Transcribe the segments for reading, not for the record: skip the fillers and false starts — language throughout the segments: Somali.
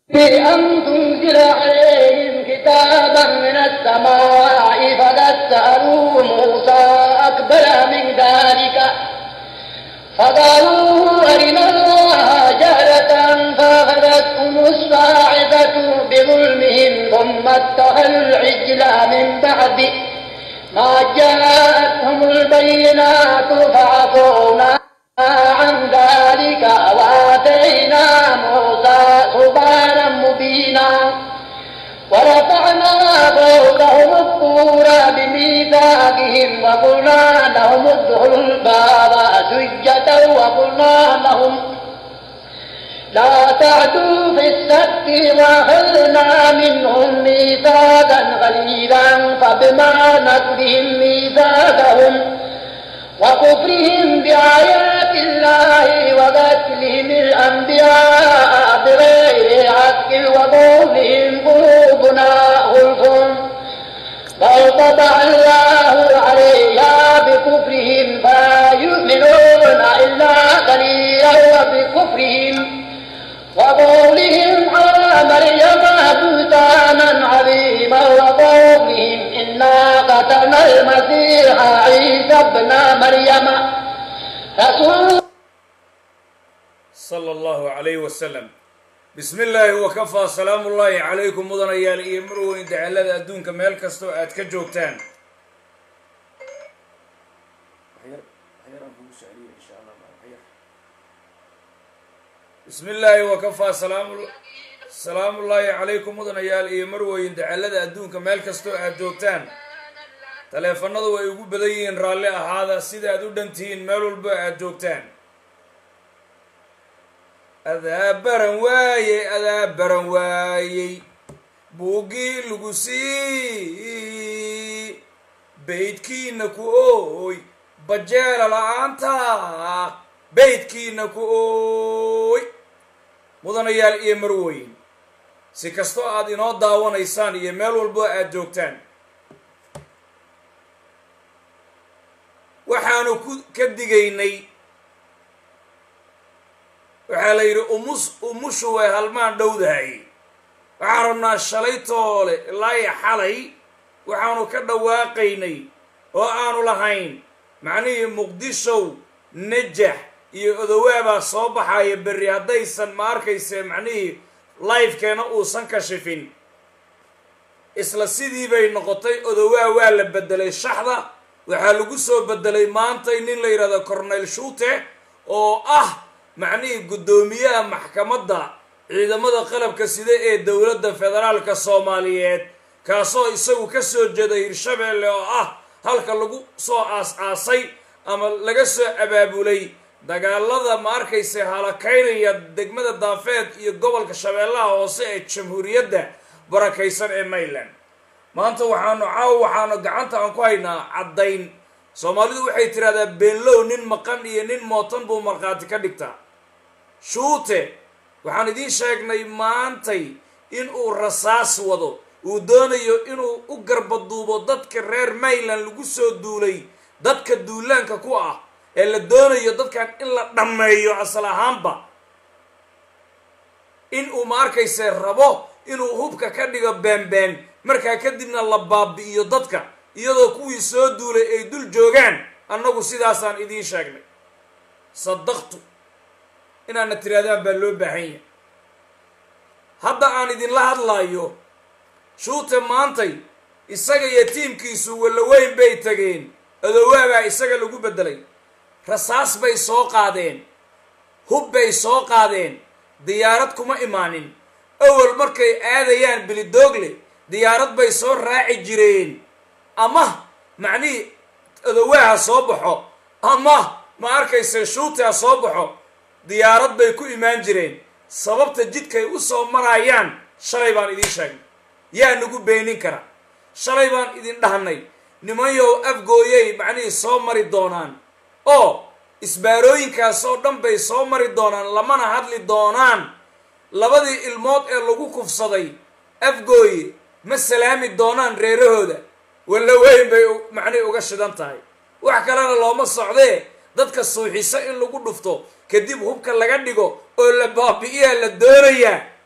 بأن تنزل عليهم كتابا من السماء فقد سألوا موسى أكبر من ذلك فقالوا أرنا الله جهرة فأخذتهم الصاعقة بظلمهم ثم اتخذوا العجل من بعد ما جاءتهم البينات فعفونا عن ذلك وآتينا موسى سلطانا مبينا ورفعنا فوقهم الطور بميثاقهم وقلنا لهم ادخلوا الباب سجدا وقلنا لهم لا تعدوا في السبت وأخذنا منهم ميثاقا غليظا فبما نقضهم ميثاقهم وكفرهم بآيات الله وقتلهم الأنبياء بغير حق وقولهم قلوبنا غلف بل طبع الله عليها بكفرهم فلا يؤمنون إلا قليلا وبكفرهم وقولهم على مريم بهتانا عظيما وقولهم إنا قتلنا المسيح عيسى ابن مريم رسول صلى الله عليه وسلم. بسم الله وكفى سلام الله عليكم مدنيال iyo marweyn dacalada adduunka meel kasto aad ka joogtaan. بسم الله وكفى سلام الله عليكم مدنيال iyo marweyn dacalada adduunka meel kasto aad joogtaan. taleefanadu way ugu badan yihiin raalli ahaada sida aad u dhantiin meel walba aad joogtaan. adaa baran waayey buugii lagu sii beydkiina ku ooy bajeela la'aanta beydkiina ku ooy mudanayaal iyo marweyn si kastoo aad inoo daawanaysaan iyo meel walbo aad joogtaan waxaanu ka digaynay waxaa la yidhi umushu way halmaan dhowdahay. waxaan rabnaa shalay toole ilaa iyo xalay waxaanu ka dhawaaqaynay oo aanu lahayn macnihii muqdishow najax iyo odowaabaa soo baxaya berri haddaysan ma arkayse macnihii lifekeena uusan kashifin. isla sidii bay noqotay odowaa waa la bedelay shaxda waxaa lagu soo bedelay maantay nin la yidhahdo cornel shute oo ah macnihii guddoomiyaha maxkamadda ciidamada qalabka sida ee dowladda federaalka soomaaliyeed kaasoo isagu ka soo jeeday hirshabeelle oo ah halka lagu soo aas-aasay ama laga soo abaabulay dagaalada ma arkayse halakaynaya degmada daafeed iyo gobolka shabeellaha hoose ee jamhuuriyadda barakaysan ee Maryland. maanta waxaanu gacanta aan ku haynaa caddayn. soomaalidu waxay tiraahdaa beenlow nin maqan iyo nin mootan buu markhaati ka dhigtaa. shuute waxaan idiin sheegnay maantay inuu rasaas wado uu doonayo inuu u garbaduubo dadka reer Maryland lagu soo duulay dadka duulaanka ku ah ee la doonayo dadkan in la dhammeeyo asal ahaanba inuu ma arkayse rabo inuu hubka ka dhigo beenbeen markaa kadibna la baabi'iyo dadka iyadoo kuwii soo duulay ay dul joogaan. annagu sidaasaan idiin sheegnay saddaqtu inaana tiraadaan baa loo baahan yahay. hadda aan idinla hadlaayo shuute maantay isaga iyo tiimkiisu walaweyn bay tageen odowaabaa isaga lagu bedelay. rasaas bay soo qaadeen hub bay soo qaadeen diyaarad kuma imaanin. awal markay aadayaan bilidoogle diyaarad bay soo raaci jireen ama macnihii odowaaha soo baxo ama ma arkayse shuute ha soo baxo diyaarad bay ku imaan jireen. sababta jidkay u soo marayaan shalay baan idiin sheegnay. yaa nagu beenin kara? shalay baan idin dhahnay nimanyow afgooyay macnihii soo mari doonaan oo isbaarooyinkaas oo dhan bay soo mari doonaan lamana hadli doonaan. labadii ilmood ee lagu kufsaday afgooye ma salaami doonaan reerahooda. walaweyn bay macnihi uga shidan tahay. wax kalena looma socdee dadka suuxisa in lagu dhufto kadib hubka laga dhigo oo la baabi'iyaa la doonayaa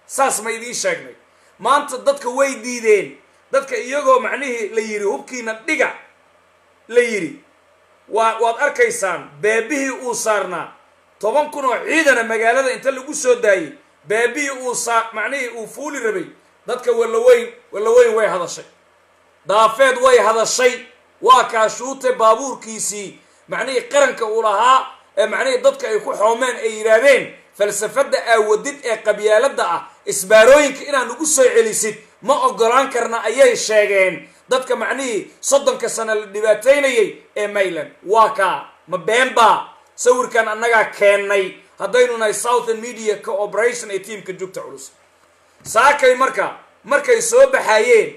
saas ma idiin sheegnay maanta dadka way diideen dadka iyagoo macnihii la yidhi hubkiina dhiga la yidhi waad arkaysaan beebihii uu saarnaa 10 kun oo ciidana magaalada inta lagu soo daayey beebihii macnihii uu fuuli rabay dadka walaweyn way hadashay daafeed way hadashay waa kaa Shuute baabuurkiisii macnihii qaranka uu lahaa ee macnihii dadka ay ku xoomeen ay yiraahdeen falsafada aawadid ee qabyaalada ah isbaarooyinka inaan ugu soo celisid ma ogolaan karna ayay sheegeen dadka macnihii 30 sano la dhibaataynayay ee Mayland waa kaa ma beenba sawirkan annaga keenay haddaynu nahay Southern Media Cooperation ee teamka joogta culus saakay markay soo baxayeen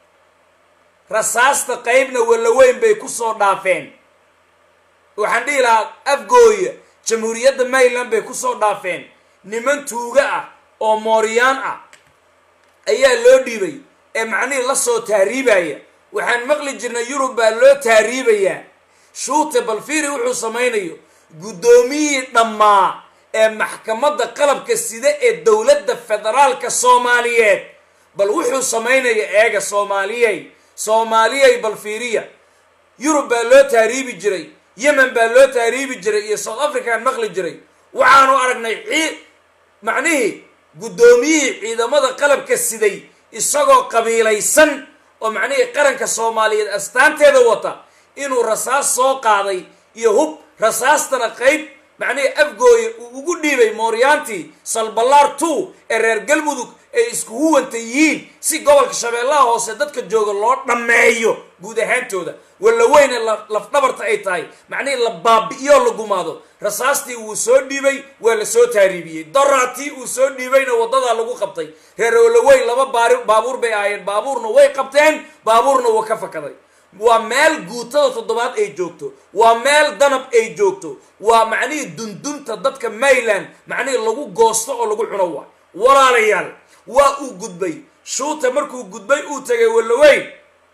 rasaasta qaybna walaweyn bay ku soo dhaafeen waxaan dhihi lahaa afgooya jamhuuriyadda Mayland bay ku soo dhaafeen niman tuuga ah oo Mooriyaan ah ayaa loo dhiibay ee macnihii la soo taariibaya waxaan maqli jirnay Yurub baa loo taariibaya Shuute balfiiri wuxuu samaynayo gudoomiyii dhammaa ee maxkamadda qalabka sida ee dawladda federaalka Soomaaliyeed bal wuxuu samaynayo eega Soomaaliyay balfiiriya Yurub baa loo taariibi jiray Yemen baa loo taariibi jiray iyo South Africa maqli jiray waxaanu aragnay macnihii gudoomiyii ciidamada qalabka siday isagoo qabiilaysan oo macnihii qaranka Soomaaliyeed astaanteeda wata inuu rasaas soo qaaday iyo hub rasaastana qayb macnihii afgooya uu ugu dhiibay Mooriyaantii Salbalaar 2 ee reer Galmudug ay isku huwanta yihiin si gobolka Shabeellaha Hoose dadka jooga loo dhameeyo guud ahaantooda walaweyn laf dhabarta ay tahay macnihii la baabi'iyo la gumaado rasaastii uu soo dhiibay waa la soo taariibiyay daraatii uu soo dhiibayna wadada lagu qabtay reer walaweyn laba baabuur bay aayeen baabuurna way qabteen baabuurna waa ka fakaday waa meel guutada 7 ay joogto waa meel danab ay joogto waa macnihii dundunta dadka Mayland macnihii lagu goosto oo lagu cuno waa walaalayaal waa uu gudbay Shuute markuu gudbay uu tagay walaweyn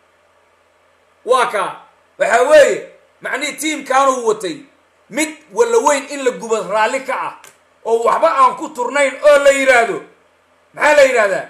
waa ka waxa weeye macnihii tiimkaanu watay mid walaweyn in la gubo raali ka ah oo waxba aan ku turnayn oo la yiraahdo maxaa la yiraahdaa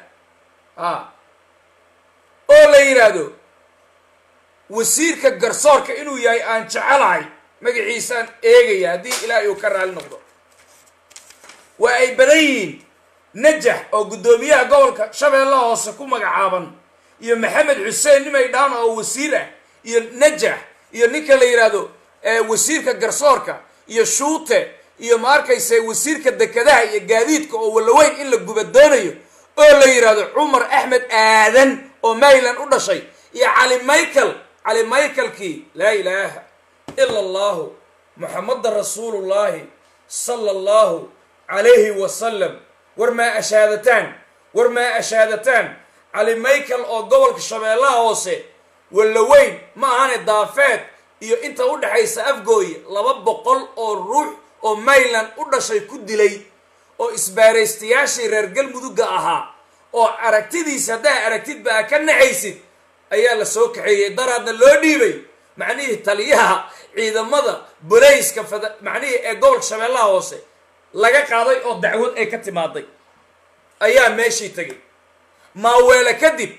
oo la yiraahdo wasiirka garsoorka inuu yahay aan jecelahay magaciisaan eegaya haddii ilaahay uu ka raali noqdo waa ay badan yihiin najax oo gudoomiyaha gobolka Shabeellaha Hoose ku magacaaban iyo Maxamed Xuseen nimay dhaan oo wasiir ah iyo najax iyo ninka la yiraahdo wasiirka garsoorka iyo Shuute iyo ma arkayse wasiirka dekedaha iyo gaadiidka oo walaweyn in la guba doonayo oo la yiraahdo Umar Ahmed Aadan oo Mayland u dhashay iyo علي مايكل كي لا إله إلا الله محمد رسول الله صلى الله عليه وسلم ورما أشهادتان علي مايكل أو قولك الشبيلة هوسي ولا وين ما أنا دافات إيو إنت أود حيث أفقوي لببقل أو الروح أو Mayland أود شيء كد لي أو إسباريستياشي رجال مدوجة أها أو أركتدي سدا أركتد بقى كن عيسد ayaa la soo kaxeeyay daraadna loo dhiibay macnihii taliyaha ciidamada booliiska macnihii ee gobolka Shabeellaha Hoose laga qaaday oo dacwad ay ka timaaday ayaa meeshii tagay maaweela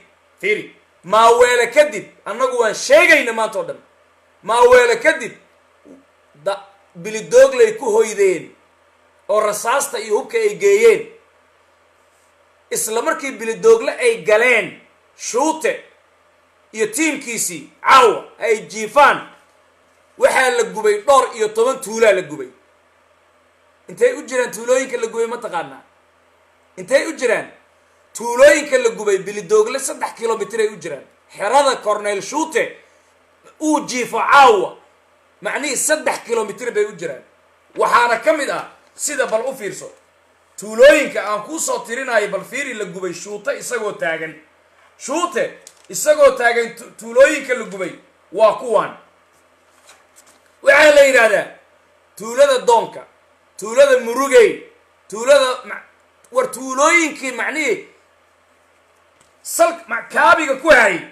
kadib annagu waan sheegayna maanta oo dhan maaweela kadib bilidoogley ku hoydeen oo rasaasta iyo hubka ay geeyeen isla markii bilidoogle ay galeen Shuute iyo tiimkiisii caawa ay jiifaan waxaa la gubay 12 tuulaa la gubay intay u jiraan tuulooyinka la gubay ma taqaanaa intay u jiraan tuulooyinka la gubay bilidoogle 3 kilomitir ay u jiraan xerada Cornel Shuute uu jiifo caawa macnihii 3 kilomitir bay u jiraan waxaana ka mid ah sida bal u fiirso tuulooyinka aan ku soo tirinayo bal fiiri la gubay Shuute isagoo taagan tuulooyinka la gubay waa kuwan waxaa la yiraahdaa tuulada Doonka tuulada Murugey tuulada war tuulooyinkii macnihii salk makaabiga ku hay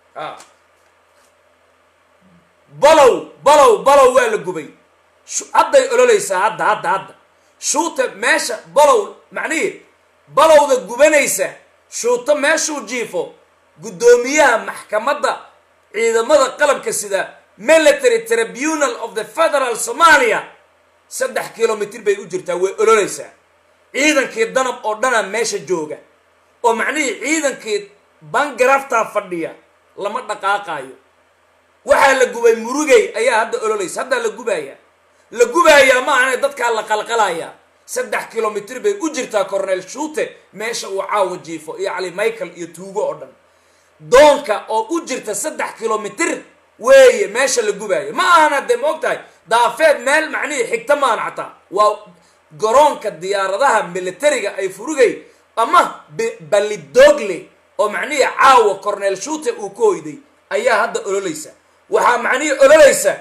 balow waa la gubay hadday ololeysaa hadda Shuute meesha balow macnihii balowda gubanaysa shuuto meeshuu jiifo guddoomiyaha maxkamadda ciidamada qalabka sida military tribunal of the federal Somalia 3 kilomitir bay u jirtaa way ololeysaa ciidankii danab oo dhana meesha jooga oo macnihii ciidankii bangarafta fadhiya lama dhaqaaqaayo waxaa la gubay murugay ayaa hadda ololeysa hadda la gubayaa ma ahane dadka la qalqalaya 3 kilomitir bay u jirtaa Cornel Shute meesha uu caawa jiifo iyo Ali Michael iyo tuugo oo dhan doonka oo u jirta 3 kilomitir weeye meesha la gubayo ma ahana de moogtahay daafeed meel macnihii xigta maanacta waa garoonka diyaaradaha militariga ay furugay ama Balidogle oo macnihii caawa Cornel Shute uu ku hoyday ayaa hadda ololeysa waxaa macnihii ololeysa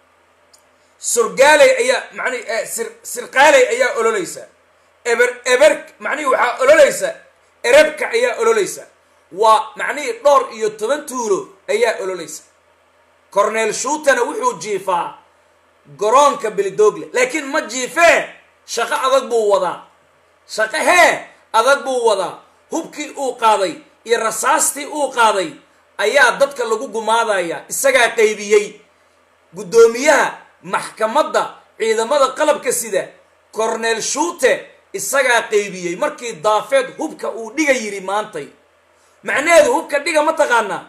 surgaaley ayaa macnihii sirqaaley ayaa ololeysa eber macnihii waxaa ololeysa erebka ayaa ololeysa waa macnihii dhowr iyo 10 tuulo ayaa ololeysa Cornel Shutena wuxuu jiifaa garoonka Balidogle laakiin ma jiifee shaqo adag buu wadaa shaqo adag buu wadaa hubkii uu qaaday iyo rasaastii uu qaaday ayaa dadka lagu gumaadaya isagaa qaybiyay guddoomiyaha maxkamadda ciidamada qalabka sida Cornel Shute isagaa qaybiyay markii daafeed hubka uu dhiga yiri maantay macnaheedu hubka dhiga ma taqaana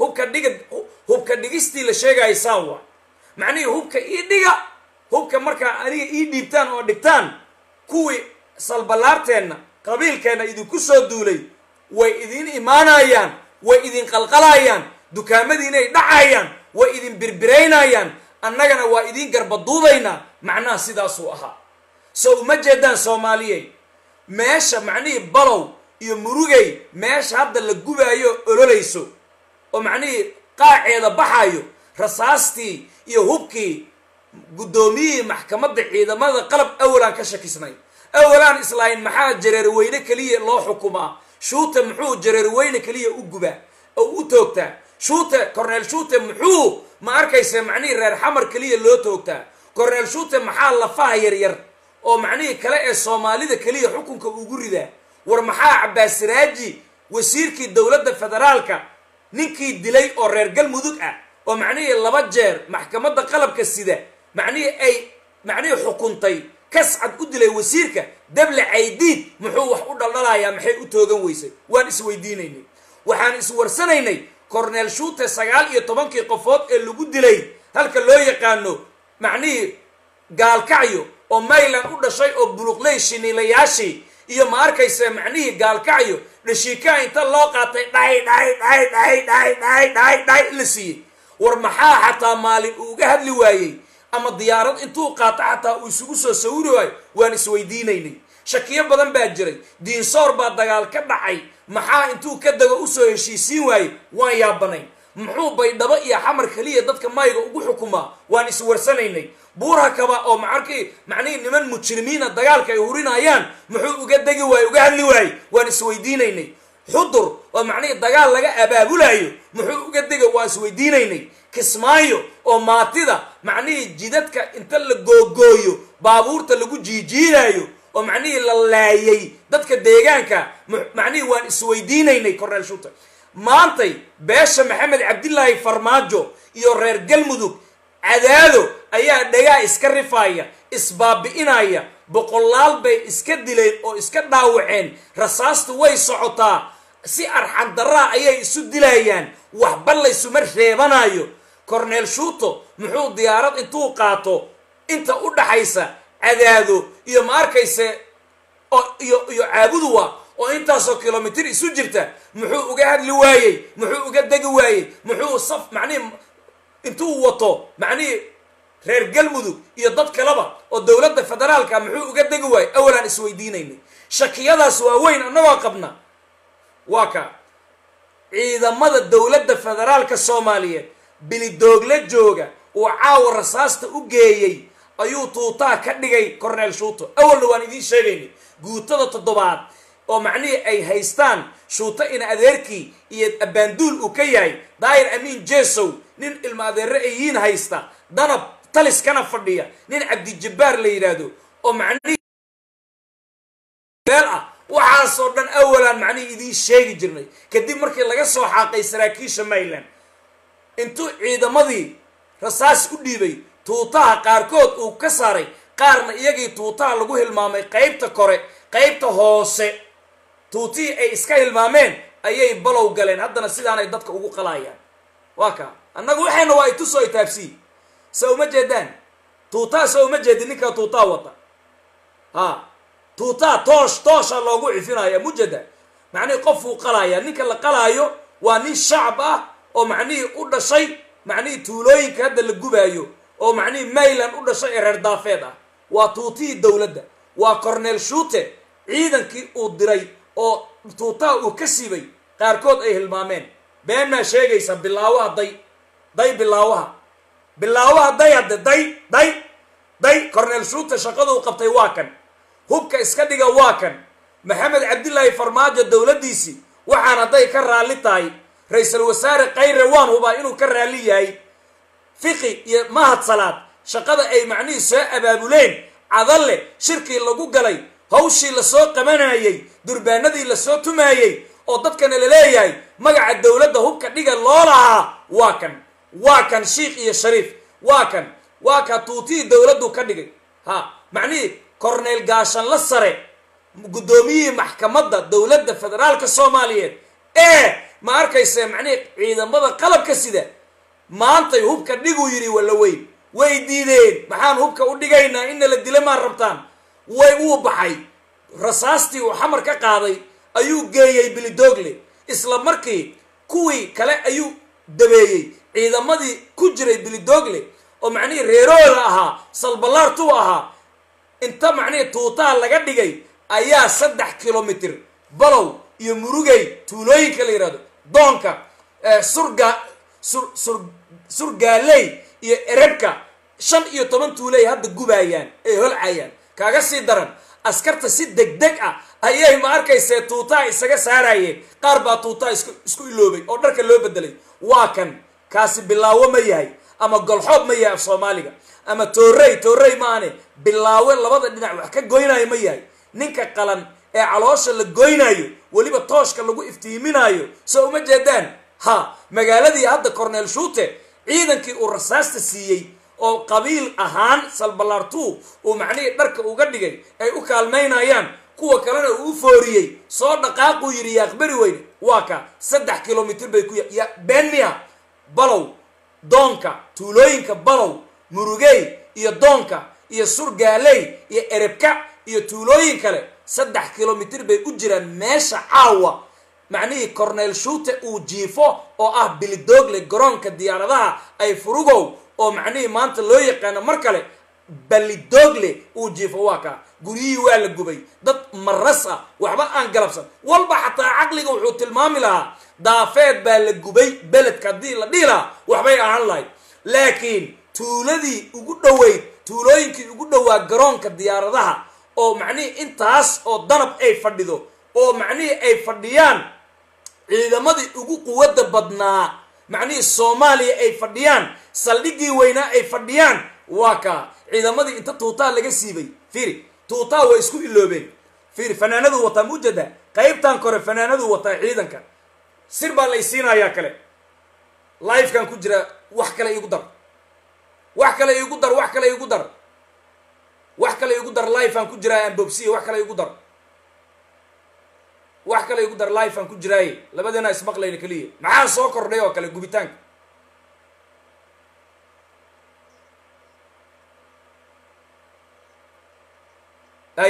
hubka dhigistii la sheegay saawa macnaheedu hubka ii dhiga hubka marka aniga ii dhiibtaan oo dhigtaan kuwii salbalaarteena qabiilkeena idinku soo duulay way idin imaanayaan way idin qalqalayaan dukaamadiina ay dhacayaan way idin birbireynayaan annagana waa idin garbaduubayna macnaha sidaas uu ahaa soo uma jeedaan Soomaaliyeed meesha macnihii balow iyo murugay meesha hadda la gubaayo ololeyso oo macnihii qaaceeda baxayo rasaastii iyo hubkii guddoomiyihii maxkamadda ciidamada qalab awalan ka shakisnay awalan islaayn maxaa jareer weyne kaliya loo xukumaa Shute muxuu jareer weyne kaliya u gubaa oo u toogtaa Shute Cornel Shute muxuu ma arkaysa macnihii reer xamar kaliya loo toogtaa Cornel Shute maxaa lafaha yar oo macnihii kale ee Soomaalida kaliya xukunka ugu ridaa war maxaa Cabbaas Raaji wasiirkii dawladda federaalka ninkii dilay oo reer galmudug ah oo macnihii 2 jeer maxkamadda qalabka sida macnihii xukuntay kascad u dilay wasiirka Dable Caydiid muxuu wax u dhaldhalayaa maxay u toogan weysay waan isweydiinaynay waxaan iswarsanaynay Cornel Shute 19 qofood ee lagu dilay halka loo yaqaano macnihii gaalkacyo oo Mayland u dhashay oo buluqley shiniilayaashii iyo ma arkaysa macnihii gaalkacyo dhashiika inta loo qaatay dhay la siiyay war maxaa xataa maalin uga hadli waayay ama diyaarad intuu qaato xataa uu isugu soo sawiri waay waan isweydiinaynay shakiyo badan baa jiray diinsoor baa dagaal ka dhacay maxaa intuu ka dago u soo heshiisiin waayay waan yaabanay muxuu Baydhabo iyo xamar kaliya dadka mayga ugu xukumaa waan iswarsanaynay buurha kaba oo macnihii niman mujrimiina dagaalka ay hurinayaan muxuu uga dagi waay uga hadli waay waan isweydiinaynay xudur oo macnihii dagaal laga abaabulayo muxuu uga dega waan isweydiinaynay Kismaayo oo maatida macnihii jidadka inta la googooyo baabuurta lagu jiijiinayo oo macnihii la laayay dadka deegaanka macnihii waan isweydiinaynay Cornel Shute maantay beesha Maxamed Cabdillaahi Farmaajo iyo reer galmudug cadaado ayaa dhagaa iska rifaya isbaabi'inaya boqolaal bay iska dileen oo iska dhaawaceen rasaastu way socotaa si arxan darra ayay isu dilayaan waxba la isuma reebanayo Cornel Shute muxuu diyaarad intuu qaato inta u dhaxaysa cadaado iyo ma arkaysa iyo caabuduwa oo intaasoo kilomitir isu jirta muxuu uga hadli waayay muxuu uga degi waayay muxuu saf macnihii intuu wato macnihii reer galmudug iyo dad kaleba oo dawladda federaalka muxuu uga degi waayay awalan isweydiinaynay shakiyadaas waa weyn annagoo qabna waa ka ciidamada dawladda federaalka Soomaaliyeed Balidogle jooga oo caawa rasaasta u geeyay ayuu tuutaa ka dhigay Cornel Shute awalna waan idin sheegaynay guutada 7 oo macnihii ay haystaan Shute in adeerkii iyo abaanduul uu ka yahay Daayir Amiin Jeesow nin ilma adeer ay yiin haysta danab talis kana fadhiya nin Cabdi Jabbaar la yiraahdo oo macnihii beel ah waxaasoo dhan awalan macnihii idiin sheegi jirnay kadib markii laga soo xaaqay saraakiisha mayland intuu ciidamadii rasaas u dhiibay tuutaha qaarkood uu ka saaray qaarna iyagii tuutaha lagu hilmaamay qaybta kore qaybta hoose tuutihii ay iska hilmaameen ayay balow galeen haddana sidaanay dadka ugu qalayaan waa kaa annagu waxayna waa itusoo itaabsiyi sa uma jeedaan tuutaha sa uma jeedin ninkaa tuutaha wata ha tuutaha toosha loogu cifinaya mujeda macnihii qofuu qalaya ninka la qalaayo waa nin shacab ah oo macnihii u dhashay macnihii tuulooyinka hadda la gubaayo oo macnihii mayland u dhashay ee reer daafeed ah waa tuutihii dowladda waa cornel shute ciidankii uu diray oo tuutaha uu ka siibay qaarkood ay hilmaameen been maa sheegaysa bilaawaha day bilaawaha day hadde day cornel shute shaqaduu qabtay waa kan hubka iska dhiga waa kan maxamed cabdilaahi farmaajo dowladdiisii waxaan hadday ka raalli tahay ra-iisul wasaare khayre waan hubaa inuu ka raalli yahay fiqi iyo mahad salaad shaqada ay macnihii soo abaabuleen cadalle shirkii lagu galay hawshii lasoo qabanayay durbaanadii lasoo tumaayey oo dadkana la leeyahay magaca dowladda hubka dhiga loo lahaa waa kan shiikh iyo shariif waa ka tuutihii dowladdu ka dhigay ha macnihii cornel gaashanla sare guddoomiyihii maxkamadda dowladda federaalka soomaaliyeed ma arkayse macnihii ciidamada qalabka sida maantay hubka dhiguu yidhi walla weyn way diideen maxaan hubka u dhigaynaa inna la dila maa rabtaan wuu baxay rasaastii uu xamar ka qaaday ayuu geeyey bilidogle isla markii kuwii kale ayuu dabeeyey ciidamadii ku jiray bilidogle oo macnihii reeroola ahaa salballaartuu ahaa inta macnihii tuutaha laga dhigay ayaa 3 kilomitir balow iyo murugay tuulooyinka la yidhahdo doonka surgaaley iyo erebka 15 tuuley hadda gubaayaan ay holcayaan kaaga sii daran askarta si degdeg ah ayay ma arkayse tuutaha isaga saarayeen qaar baa tuutaha isku iloobay oo dharka loo bedelay waa kan kaasi bilaawo ma yahay ama golxoob ma yahay af soomaaliga ama toorey maane bilaawe labada dhinac wax ka goynayo ma yahay ninka qalan ee caloosha la goynayo weliba tooshka lagu iftiiminayo soo uma jeedaan ha magaaladii hadda cornel shute ciidankii uu rasaasta siiyey oo qabiil ahaan salballaartu uu macnihii dharka uga dhigay ay u kaalmaynayaan kuwa kalena uu u fooriyey soo dhaqaaquu yidhi yaaqbari weyne waa ka 3 kilomitir bay ku benmiya balow doonka tuulooyinka balow murugey iyo doonka iyo surgaaley iyo erebka iyo tuulooyin kale 3 kilomitir bay u jiraan meesha caawa macnihii cornel shute uu jiifo oo ah bilidogle garoonka diyaaradaha ay furugow oo macnihii maanta loo yaqaano mar kale balidogle uu jiifo waa kaa guryihii waa la gubay dad maras ah waxba aan galabsan walba xataa caqliga wuxuu tilmaami lahaa daafeed baa la gubay beledka haddii la dhihi lahaa waxbay ahaan lahayd laakiin tuuladii ugu dhoweyd tuulooyinkii ugu dhowaa garoonka diyaaradaha oo macnihii intaas oo danab ay fadhido oo macnihii ay fadhiyaan ciidamadii ugu quwadda badnaa macnihii soomaaliya ay fadhiyaan saldhiggii weynaa ay fadhiyaan waa kaa ciidamadii inta tuutaha laga siibay fiiri tuutaha way isku iloobeen fiiri fanaanaduu wataa mujada qaybtan kore fanaanaduu wataa ciidanka sir baa lay siinayaa kale livekan ku jira wax kale igu dar livean ku jiraa aan bobsiya wax kale igu dar livean ku jiraaye labadeena ismaqlayna keliya maxaa soo kordhay oo kale gubitaanka ay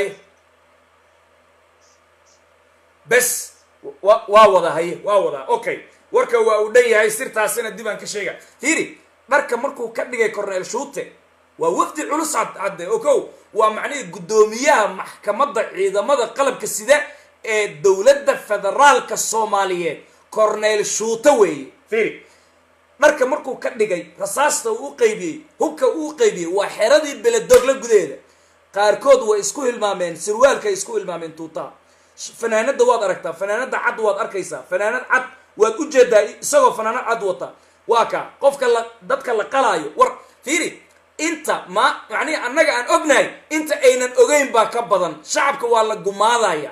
bes waa wada haye waa wadaa okay warka waa uu dhan yahay sirtaasina dib aan ka sheega fiiri dharka markuu ka dhigay cornel shute waa wafdi culus cadde okow waa macnihii guddoomiyaha maxkamadda ciidamada qalabka sida ee dowladda federaalka soomaaliyeed cornel shute weeye fiiri dharka markuu ka dhigay rasaasta uu u qaybiyey hubka uu u qaybiyey waa xeradii beledogla gudaheeda qaarkood way isku hilmaameen sirwaalkay isku hilmaameen tuutaha fanaanada waad aragtaa fanaanada cad waad arkaysaa fanaanad cad waad u jeedaa isagoo fanaanad cad wata waa ka qofka dadka la qalaayo war fiiri inta macnihi annaga aan ognahay inta aynan ogeyn baa ka badan shacabka waa la gumaadaya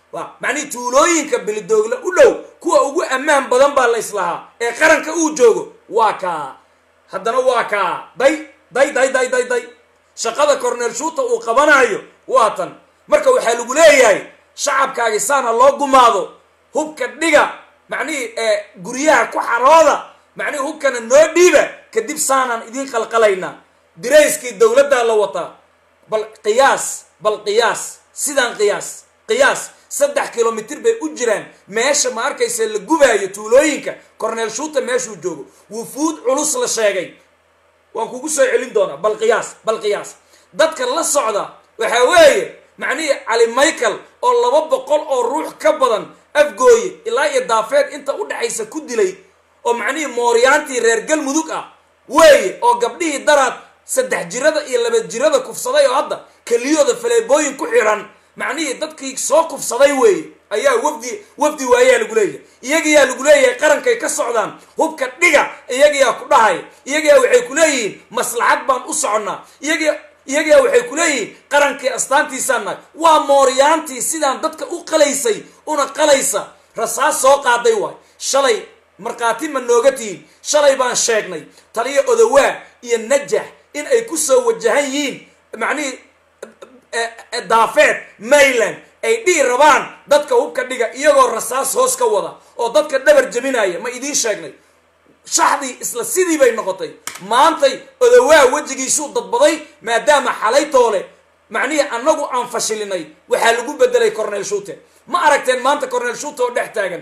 معني تولوين كبلدوغ لو كوا ugu amaan badan baa la islaha ee qaranka uu joogo waa ka haddana waa ka day shaqada cornel shuuta uu qabanayo waatan marka waxa lagu leeyahay shacabkaaga saana loo gumaado hubka dhiga macni guriyaha ku xarooda macni hubkana noo dhiiba kadib saanan idin qalqalayna direyskii dawladda la wata bal qiyaas sidaan qiyaas 3 kilomitir bay u jiraan meesha ma arkaysa la gubaayo tuulooyinka cornel shuuta meesha uu joogo wufuud culus la sheegay waan kugu soo celin doona bal qiyaas dadka la socda waxa weeye macni Ali Michael oo 200 oo ruux ka badan afgooye ilaa iyo daafeed inta u dhaxaysa ku dilay oo macni mooriyaantii reer galmudug ah weeye oo gabdhihii daraad 3 jirada iyo 2 jirada kufsaday oo hadda kaliyooda faleebooyin ku xiran معني dadkii soo kufsaday weey ayaa wafdi waaya lagu leeyahay iyaga lagu leeyahay qarankay ka socdaan hubka dhiga iyaga ku dhahay iyaga waxay ku leeyihiin maslaxad baan u soconaa iyaga waxay ku leeyihiin qarankii astaantiisana waa mooriyaantii sidaan dadka u qalaysay una qalaysa rasaas soo qaaday waay shalay marqaati ma noogatiin shalay baan sheegnay taliye odawaa iyo najax in ay ku soo wajahan yihiin macni daafeed mayland ay dhii rabaan dadka hubka dhiga iyagoo rasaas hoos ka wada oo dadka dhabar jabinaya ma idiin sheegnay shaxdii isla sidii bay noqotay maantay odawaa wajigiisu dadbaday maadaama xalay toole macni annagu aan fashilinay waxa lagu bedelay cornel shuute ma aragteen maanta cornel shuute oo dhex taagan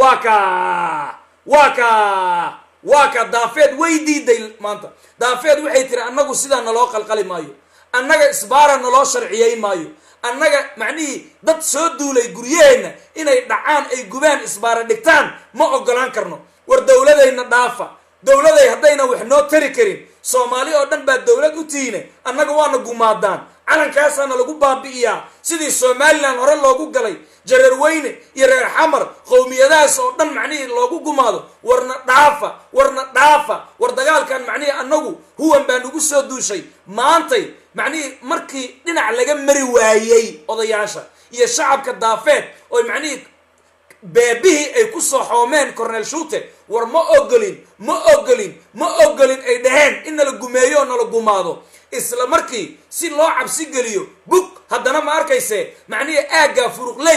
waa ka daafeed way diiday maanta daafeed waxay tiri annagu sidaa naloo qalqali maayo annaga isbaara naloo sharciyay maayo annaga macni dad soo duulay guriyeenna inay dhacaan ay gubaan isbaara dhigtaan ma ogolaan karno war dawladayna dhaafa dawladay haddayna wax noo tari karin Soomaali oo dhan baa dawlad u tiine annaga waana gumaadaan calankaasana lagu baabi'iyaa sidii Soomaaliland hore loogu galay jareer weyne iyo reer xamar qowmiyadaas oo dhan macni loogu gumaado warna dhaafa war dagaalkan macni annagu huwan baan ugu soo duushay maantay macni markii dhinac laga mari waayay odayaasha iyo shacabka daafeed oo macni beebihi ay ku soo xoomeen cornel shuute war ma ogolin ay dhaheen in la gumeeyo na la gumaado isla markii si loo cabsi geliyo bug haddana ma arkayse macni aaga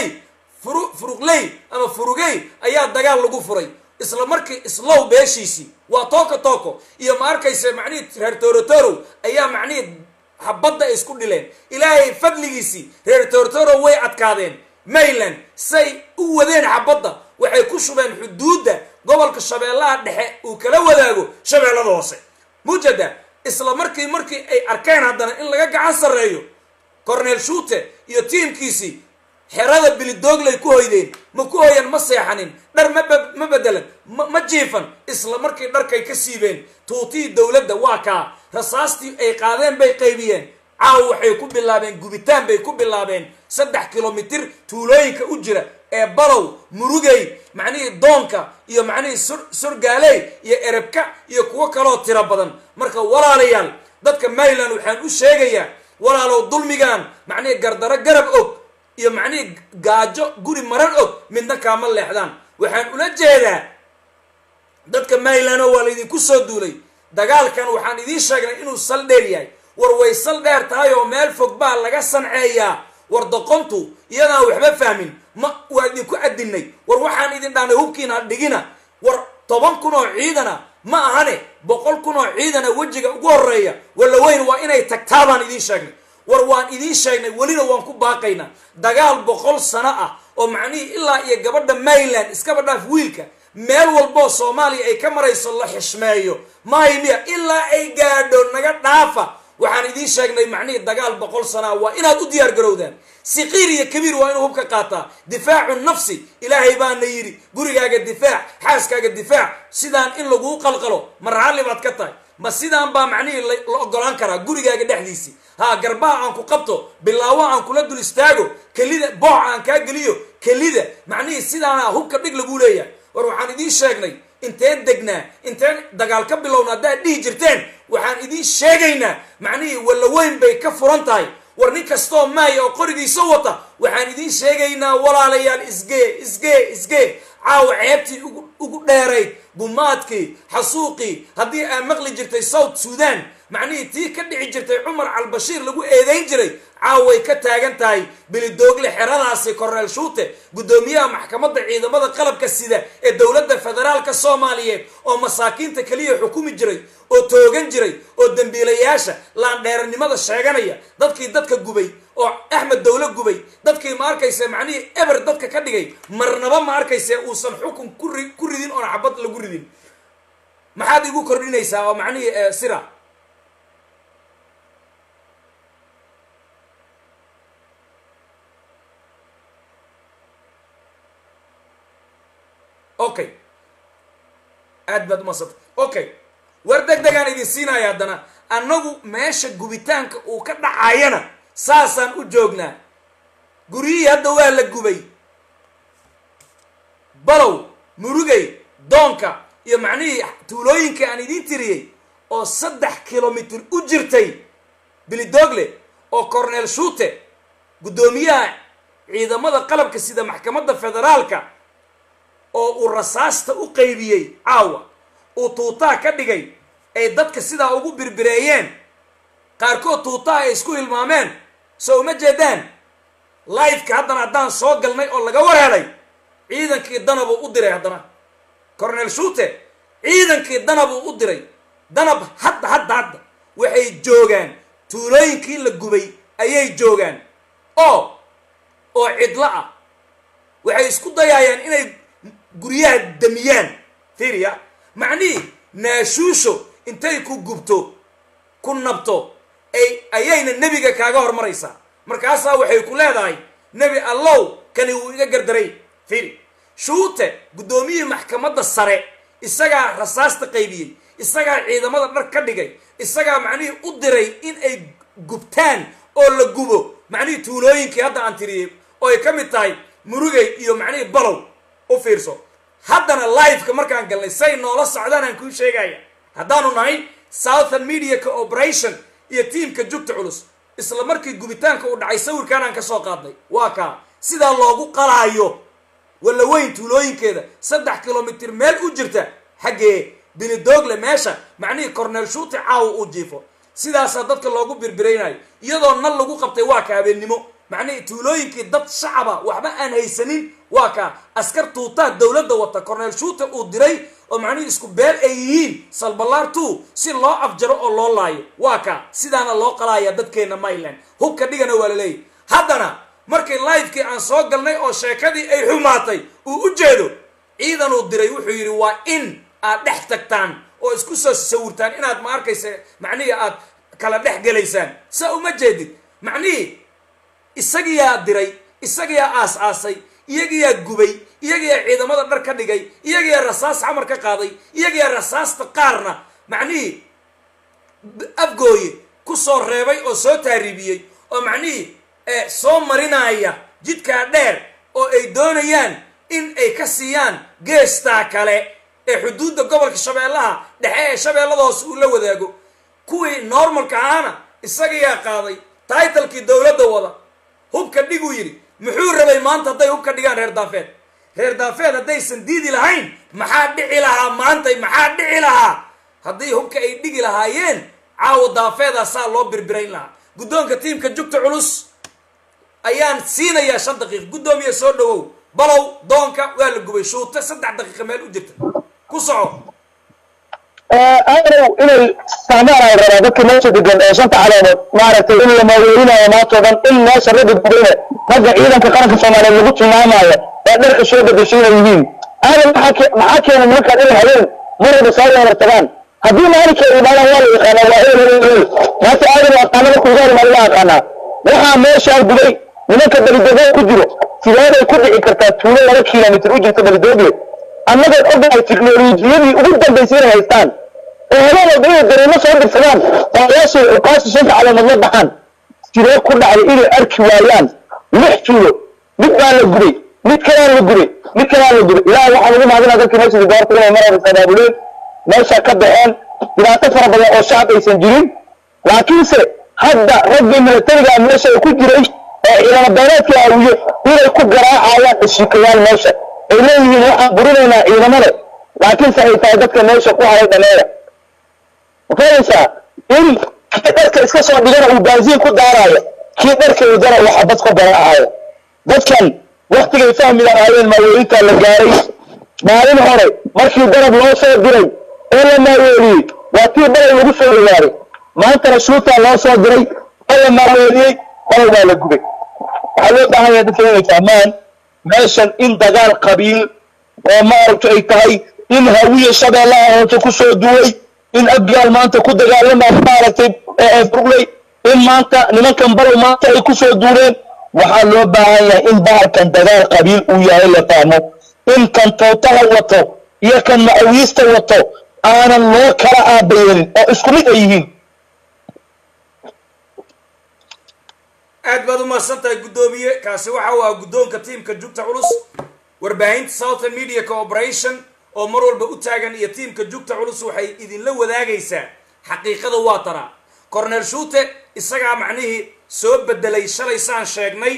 furuqley ama furugay ayaa dagaal lagu furay isla markii islow beeshiisi waa tooko iyo ma arkayse macni reer Torotoro ayaa macni habada isku dhileen ilaahay fadligiisi reer Torotoro way adkaadeen mayland say u wadeen habada waxay ku shubeen xuduuda gobolka shabeellaha dhexe uu kala wadaago shabeellada hoose mujada isla markii ay arkeen haddana in laga gacan sareeyo cornel shuute iyo tiimkiisi xerada bilidooglay ku hoydeen ma ku hoyan ma seexanin dhar ma bedelan ma jiifan isla markii dharkay ka siibeen tuutii dawladda waa ka rasaastii ay qaadeen bay qaybiyeen caaw waxay ku bilaabeen gubitaan bay ku bilaabeen 3 kilomitir tuulooyinka u jira ee balow murugay macni doonka iyo macni surgaaley iyo erabka iyo kuwa kale oo tira badan marka walaalayaal dadka mayland waxaan u sheegayaa walaalow dulmigan macni gardaro garab og iyo macni gaajo guri maran og midna kaama leexdaan waxaan ula jeedaa dadka mayland oo wala idin ku soo duulay dagaalkan waxaan idin sheegnay inuu sal dheer yahay war way sal dheer tahay oo meel fog baa laga sanceeyaa war doqontu iyadaan waxba fahmin ma waa idin ku adinay war waxaan idin dhaanay hubkiina dhigina war 10,000 oo ciidana ma ahane 100,000 oo ciidana wajiga ugu horeeya wala weyn waa inay tagtaabaan idin sheegnay war waan idin sheegnay walina waan ku baaqaynaa dagaal 100 sano ah oo macni ilaa iyo gabadha mayland iska badhaaf wiilka meel walbo Soomaaliya ay ka marayso la xishmeeyo maaymiya ilaa ay gaadho naga dhaafa waxaan idin sheegnay macni dagaal 100 sano waa inaad u diyaar garowdaan siqiir iyo kabiir waa inuu hubka qaataa difaacu nafsi ilaahay baan yiri gurigaaga difaac xaaskaaga difaac sidaan in lagu qalqalo marxalli baad ka tahay ma sidaan baa macni la ogolaan karaa gurigaaga dhexdiisi garbaa aan ku qabto bilaawo aan kula dul istaago kelida booc aan ka galiyo kelida macni sidaan hubka dhig lagu leeyahay war waxaan idin sheegnay inteen degnaa inteen dagaal ka bilowna hadaa dhii jirteen waxaan idin sheegaynaa macni wala weyn bay ka furan tahay ورني كستو ماي أو قرقي صوتا وحان دين شيغينا ولا ليال إسجي عاو عيبتي ugu dheeray gumaadkii xasuuqii haddii aan maqli jirtay South Sudan macnii tii ka dhici jirtay Umar al-Bashir lagu eedeyn jiray caaway ka taagan tahay bilidoogle xeradaasi Cornel Shute gudoomiyaha maxkamadda ciidamada qalabka sida ee dawladda federaalka Soomaaliyeed oo masaakiinta kaliya xukumi jiray oo toogan jiray oo dambiilayaasha laan dheernimada sheeganaya dadka gubay oo Ahmed Dawla gubay dadkii ma arkaysa macnii ever dadka ka dhigay marnaba ma arkaysa uusan xukun ku ridin oo xabad lagu ridin maxaad igu kordhinaysaa oo macnii sira okay aad masad okay war degdegaan idin siinaya hadana annagu meesha gubitaanka uu ka dhacayana saasaan u joognaa guriyii hadda waa la gubay balow murugay doonka iyo macnihii tuulooyinka aan idin tiriyey oo 3 kilomitir u jirtay bilidoogle oo Cornel Shute gudoomiyaha ciidamada qalabka sida maxkamadda federaalka oo uu rasaasta u qaybiyey caawa uu tuutaa ka dhigay ay dadka sidaa ugu birbireeyeen qaarkood tuutaa ay isku hilmaameen soo ma jeedaan live-ka haddaan soo galnay oo laga warhelay ciidankii danab u diray haddana Cornel Shute ciidankii danab u diray danab hadda waxay joogaan tuulooyinkii la gubay ayay joogaan oo cidla ah waxay isku dayayaan inay guryaha damiyaan fiiriya macnii naashuusho intay ku gubto ku nabto ayayna nabiga kaaga hormaraysaa markaasaa waxay ku leedahay nabi allow kani uu iga gardaray fiiri Shute gudoomiyii maxkamadda sare isagaa rasaasta qaybiyey isagaa ciidamada dhar ka dhigay isagaa macnii u diray in ay gubtaan oo la gubo macnii tuulooyinkii hadda aan tiriyey oo ay ka mid tahay murugay iyo macnii balow u fiirso haddana live-ka markaan galnay say noola socdaan aan kuu sheegaya haddaanu nahay Southern Media Cooperation iyo tiimka jugta culus isla markii gubitaanka uu dhacay sawirkaan aan ka soo qaadnay waa ka sidaa loogu qalaayo wala weyn tuulooyinkeeda 3 kilomitir meel u jirta xagee bilidoogle meesha macnii Cornel Shute caaw u jiifo sidaas dadka loogu birbireynayo iyadoo nal lagu qabtay waa ka habeenimo macnii tuulooyinkii dad shacaba waxba aan haysanin waa ka askar tuutaa dawladda wata Cornel Shute uu diray oo macnii isku beel ay yihiin salbalaartu si loo afjaro oo loo laayo waa ka sidaana loo qalaaya dadkeena Mayland hubka dhigana waa la leeyahay haddana markay live-kii aan soo galnay oo sheekadii ay xumaatay uu u jeedo ciidan uu diray wuxuu yiri waa in aad dhex tagtaan oo isku soo sawirtaan inaad ma arkaysa macnii aad kala dhex galaysaan sa uma jeedid macnii isagiyaa diray isagiyaa aas-aasay iyagiyaa gubay iyagiyaa ciidamada dhar ka dhigay iyagiyaa rasaas xamar ka qaaday iyagiyaa rasaasta qaarna macnii afgooye ku soo reebay oo soo taariibiyey oo macnii soo marinaya jidka dheer oo ay doonayaan in ay ka siiyaan geesta kale ee xuduudda gobolka Shabeellaha dhexe ee Shabeellada hoose uu la wadaago kuwii normalka ahna isaga qaaday title-kii dawladda wada hubka dhigu yiri muxuu rabay maanta haday hubka dhigaan reer daafeed hadaysan diidi lahayn maxaa dhici lahaa maanta maxaa dhici lahaa haddii hubka ay dhigi lahaayeen caawa daafeeda saa loo birbirayn lahaa gudoonka tiimka jugta culus ayaan siinayaa 5 daqiiqo gudoomiye soo dhawow balow doonka waa la gubay Shute 3 daqiiqo meel u jirta ku soco أنا إلى استعمال الرابط كمية جدا شنطة على معرفة إلا موجودين وما توضن إلا شرب الدنيا هذا إذا كقرن في الصومال اللي قلت معايا يقدر الشيء بيشيل اليمين أنا محاكي أنا مركز إلى هذين مرة بصاري على التبان هذي ما هي كذي ما له ولا أنا وإيه ما تعرف أنا كل غير ما الله أنا وها ماشي على الدنيا من كذا الدنيا كجرو في هذا كل إكرتات طول ولا كيلومتر وجه كذا الدنيا أنا قد أبغى التكنولوجيا وقدر بيصير هيستان وهذا الدنيا درينا صار بالسلام قياسي وقاس شنطة على مضاد بحان ترى كل على إلى أرك ويان نحكيله نتكلم الجري نتكلم لا واحد من هذا ذاك الناس اللي دارت لنا مرة بالسنابلين ما شاكب بحال لا تفرض الله الشعب يسنجرين لكن hadda raggii militariga meesha ku jiray ee ciidamada beeleedka awiyo inay ku garaacayaan ishiikayaal meesha ay leeyihiin waxaan burinaynaa ciidamada laakiin se ay tahay dadka meesha ku haray dhameeya mafahaysaa in kii dharka iska soo dhigana uu baasiin ku daarayo kii dharka idana uu xabad ku garaacayo dadkan waktigay fahmi lahaayeen maaweelintaa la gaaray maalin hore markii darab loo soo diray ee la maaweeliyey waa tii balay lagu soo dhawaaday maantana shuutaa loo soo diray oo la maaweeliyey balay baa la gubay waxaa loo baahan yahay dadka inay fahmaan meeshan in dagaal qabiil oo maaragta ay tahay in hawiye shabeellaha hoose ku soo duway in abgaal maanta ku dagaalamayo maaragtay burley in maanta nimankan balow maanta ay ku soo duuleen waxaa loo baahan yahay in bahalkan dagaal qabiil uu yahay la fahmo in kan tootaha wato iyo kan macawiista wato aanan loo kala aabayeelin oo isku mid ay yihiin aad baad u mahadsan tahay guddoomiye kaasi waxa uu guddoonka tiimka jugta culus warbaahinta Southern Media Corporation oo mar walba u taagan iyo tiimka jugta culus waxay idinla wadaagaysaa xaqiiqada waa tara Cornel Shute isaga macnihii soo bedelay shalay saan sheegnay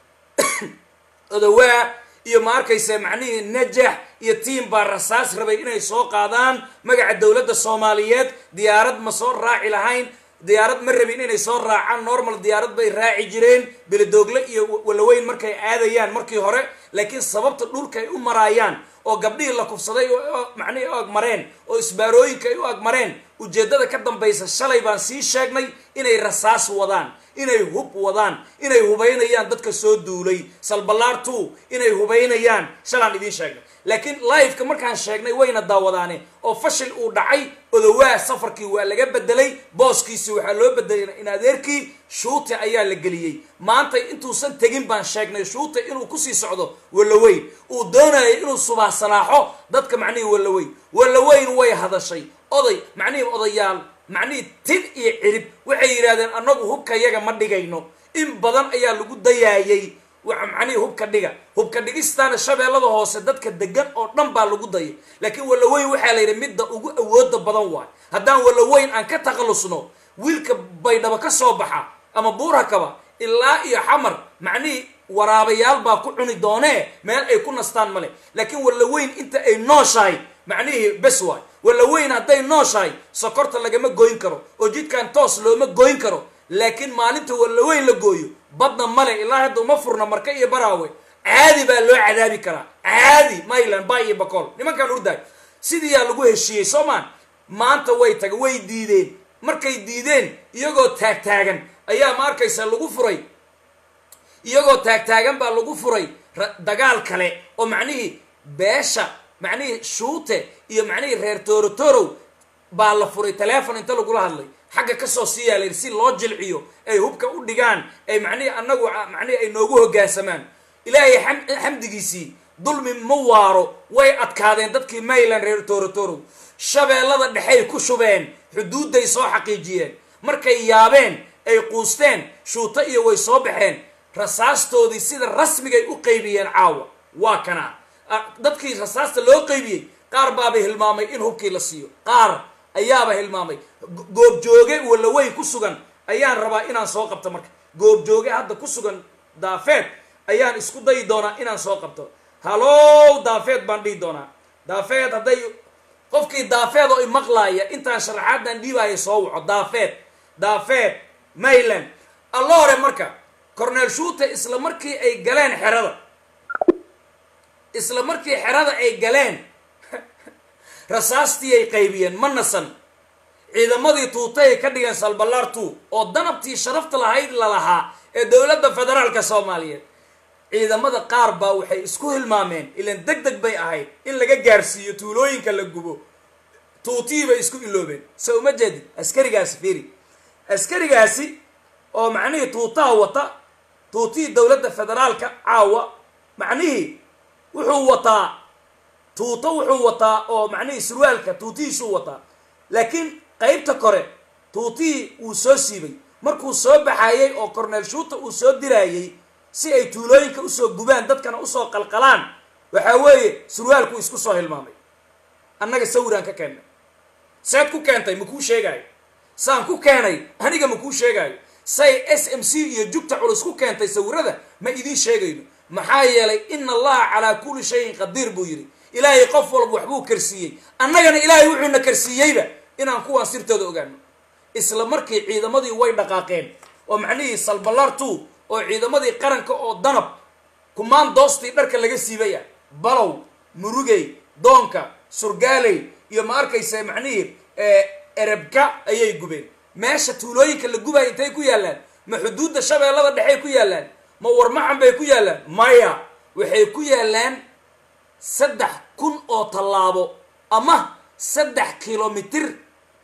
odawaa iyo ma arkaysa macnihii najax iyo tiim baa rasaas rabay inay soo qaadaan magaca dawladda Soomaaliyeed diyaarad ma soo raaci lahayn diyaarad ma rabin inay soo raacaan normal diyaarad bay raaci jireen bilidoogle iyo walaweyn markay aadayaan markii hore laakiin sababta dhulka ay u marayaan oo gabdhihii la kufsaday oo macnihii u agmareen oo isbaarooyinka ay u agmareen ujeedada ka dambaysa shalay baan sii sheegnay inay rasaas wadaan inay hub wadaan inay hubaynayaan dadka soo duulay salbalaartu inay hubaynayaan shalaan idiin sheegnay laakiin live-ka markaan sheegnay wayna daawadaane oo fashil uu dhacay odawaa safarkii waa laga bedelay booskiisi waxaa loo bedelay in adeerkii Shute ayaa la geliyay maanta intuusan tegin baan sheegnay Shute inuu ku sii socdo walaweyn uu doonayo inuu subax salaaxo dadka macnihii walaweyn way hadashay oday macnihii odayaal macnihii tin iyo cirib waxay yiraahdeen annagu hubka yaga ma dhigayno in badan ayaa lagu dayaayay waxa macnihii hubka dhigistaana shabeellada hoose dadka degan oo dhan baa lagu dayay laakiin walaweyn waxaa la yiri midda ugu awooda badan waa haddaan walaweyn aan ka taqalusno wiilka baydhaba ka soo baxa ama buurakaba ilaa iyo xamar macnihii waraabayaal baa ku cuni doonee meel ay ku nastaan male laakiin walaweyn inta ay nooshahay macnihii bes waay walaweyn hadday nooshahay sokorta lagama goyn karo oo jidkan toos looma goyn karo laakiin maalinta walaweyn la gooyo badna male ilaa hadda uma furna marka iyo baraawe caadi baa loo cadaabi karaa caadi maylan baa iyo bakool nimankan urdaay sidii yaa lagu heshiiyey Soomaan maanta way diideen markay diideen iyagoo taagtaagan ayaa ma arkaysa lagu furay iyagoo taagtaagan baa lagu furay dagaal kale oo macnihii beesha macnihii Shute iyo macnihii reer Torotoro baa la furay telefoon inta lagu hadlay xagga ka soo siiyay si loo jilciyo ay hubka u dhigaan ay macnihii annagu macnihii ay noogu hoggaansamaan ilaahay xamdigiisii dulmi ma waaro way adkaadeen dadkii Mayland reer Torotoro shabeellada dhaxay ku shubeen xuduuday soo xaqiijiyeen markay yaabeen ay quusteen Shute iyo way soo baxeen rasaastoodii sida rasmiga ay u qaybiyeen caawa waa kana dadkii rasaasta loo qaybiyay qaar baa hilmaamay in hubkii la siiyo qaar ayaaba hilmaamay goob jooge walaweyn ku sugan ayaan rabaa inaan soo qabto marka goob jooge hadda ku sugan daafeed ayaan isku day doonaa inaan soo qabto halo daafeed baan dhigi doonaa daafeed hadday qofkii daafeed oo maqlaaya intaan sharaxaadan dhiibaayo soo waco daafeed Mayland allore marka Cornel Shute isla markii ay galeen xerada ay galeen rasaastii ay qaybiyeen manasan ciidamadii tuutay ka dhigeen salbalaartu oo danabtii sharafta lahayd la lahaa ee dawladda federaalka Soomaaliyeed ciidamada qaar baa waxay isku hilmaameen ilaan degdeg bay ahayd in laga gaarsiiyo tuulooyinka la gubo tuutii bay isku iloobeen soo ma jeedid askarigaasi oo macnihii tuutaha wata tuutii dawladda federaalka caawa macnihii wuxuu wataa oo macnihii surwaalka tuutiisu wataa laakiin qaybta kore tuutii uu soo siibay markuu soo baxayay oo Cornel Shute uu soo dirayay si ay tuulooyinka u soo gubaan dadkana u soo qalqalaan waxa weeye surwaalku isku soo hilmaamay annaga sawiraan ka keenay saad ku keentay ma ku sheegay saan ku keenay aniga ma ku sheegay say SMC iyo jugta culus ku keentay sawirada ma idin sheegayno maxaa yeelay inna allaha calaa kulli shayin qadiir buu yidhi ilaahay qof walba waxbuu karsiiyey annagana ilaahay wuxuuna karsiiyeyba inaan kuwaan sirtooda ogaano isla markii ciidamadii way dhaqaaqeen oo macnihii salballaar 2 oo ciidamadii qaranka oo danab kumaan doostii dharka laga siibaya balow murugay doonka surgaaley iyo ma arkaysa macnihii erabka ayay gubeen meesha tuulooyinka la gubay intay ku yaalaan ma xuduudda shabeellada dhexe ku yaalaan ma warmacan bay ku yaalaan maya waxay ku yaalaan 3,000 oo tallaabo ama 3 kilomitir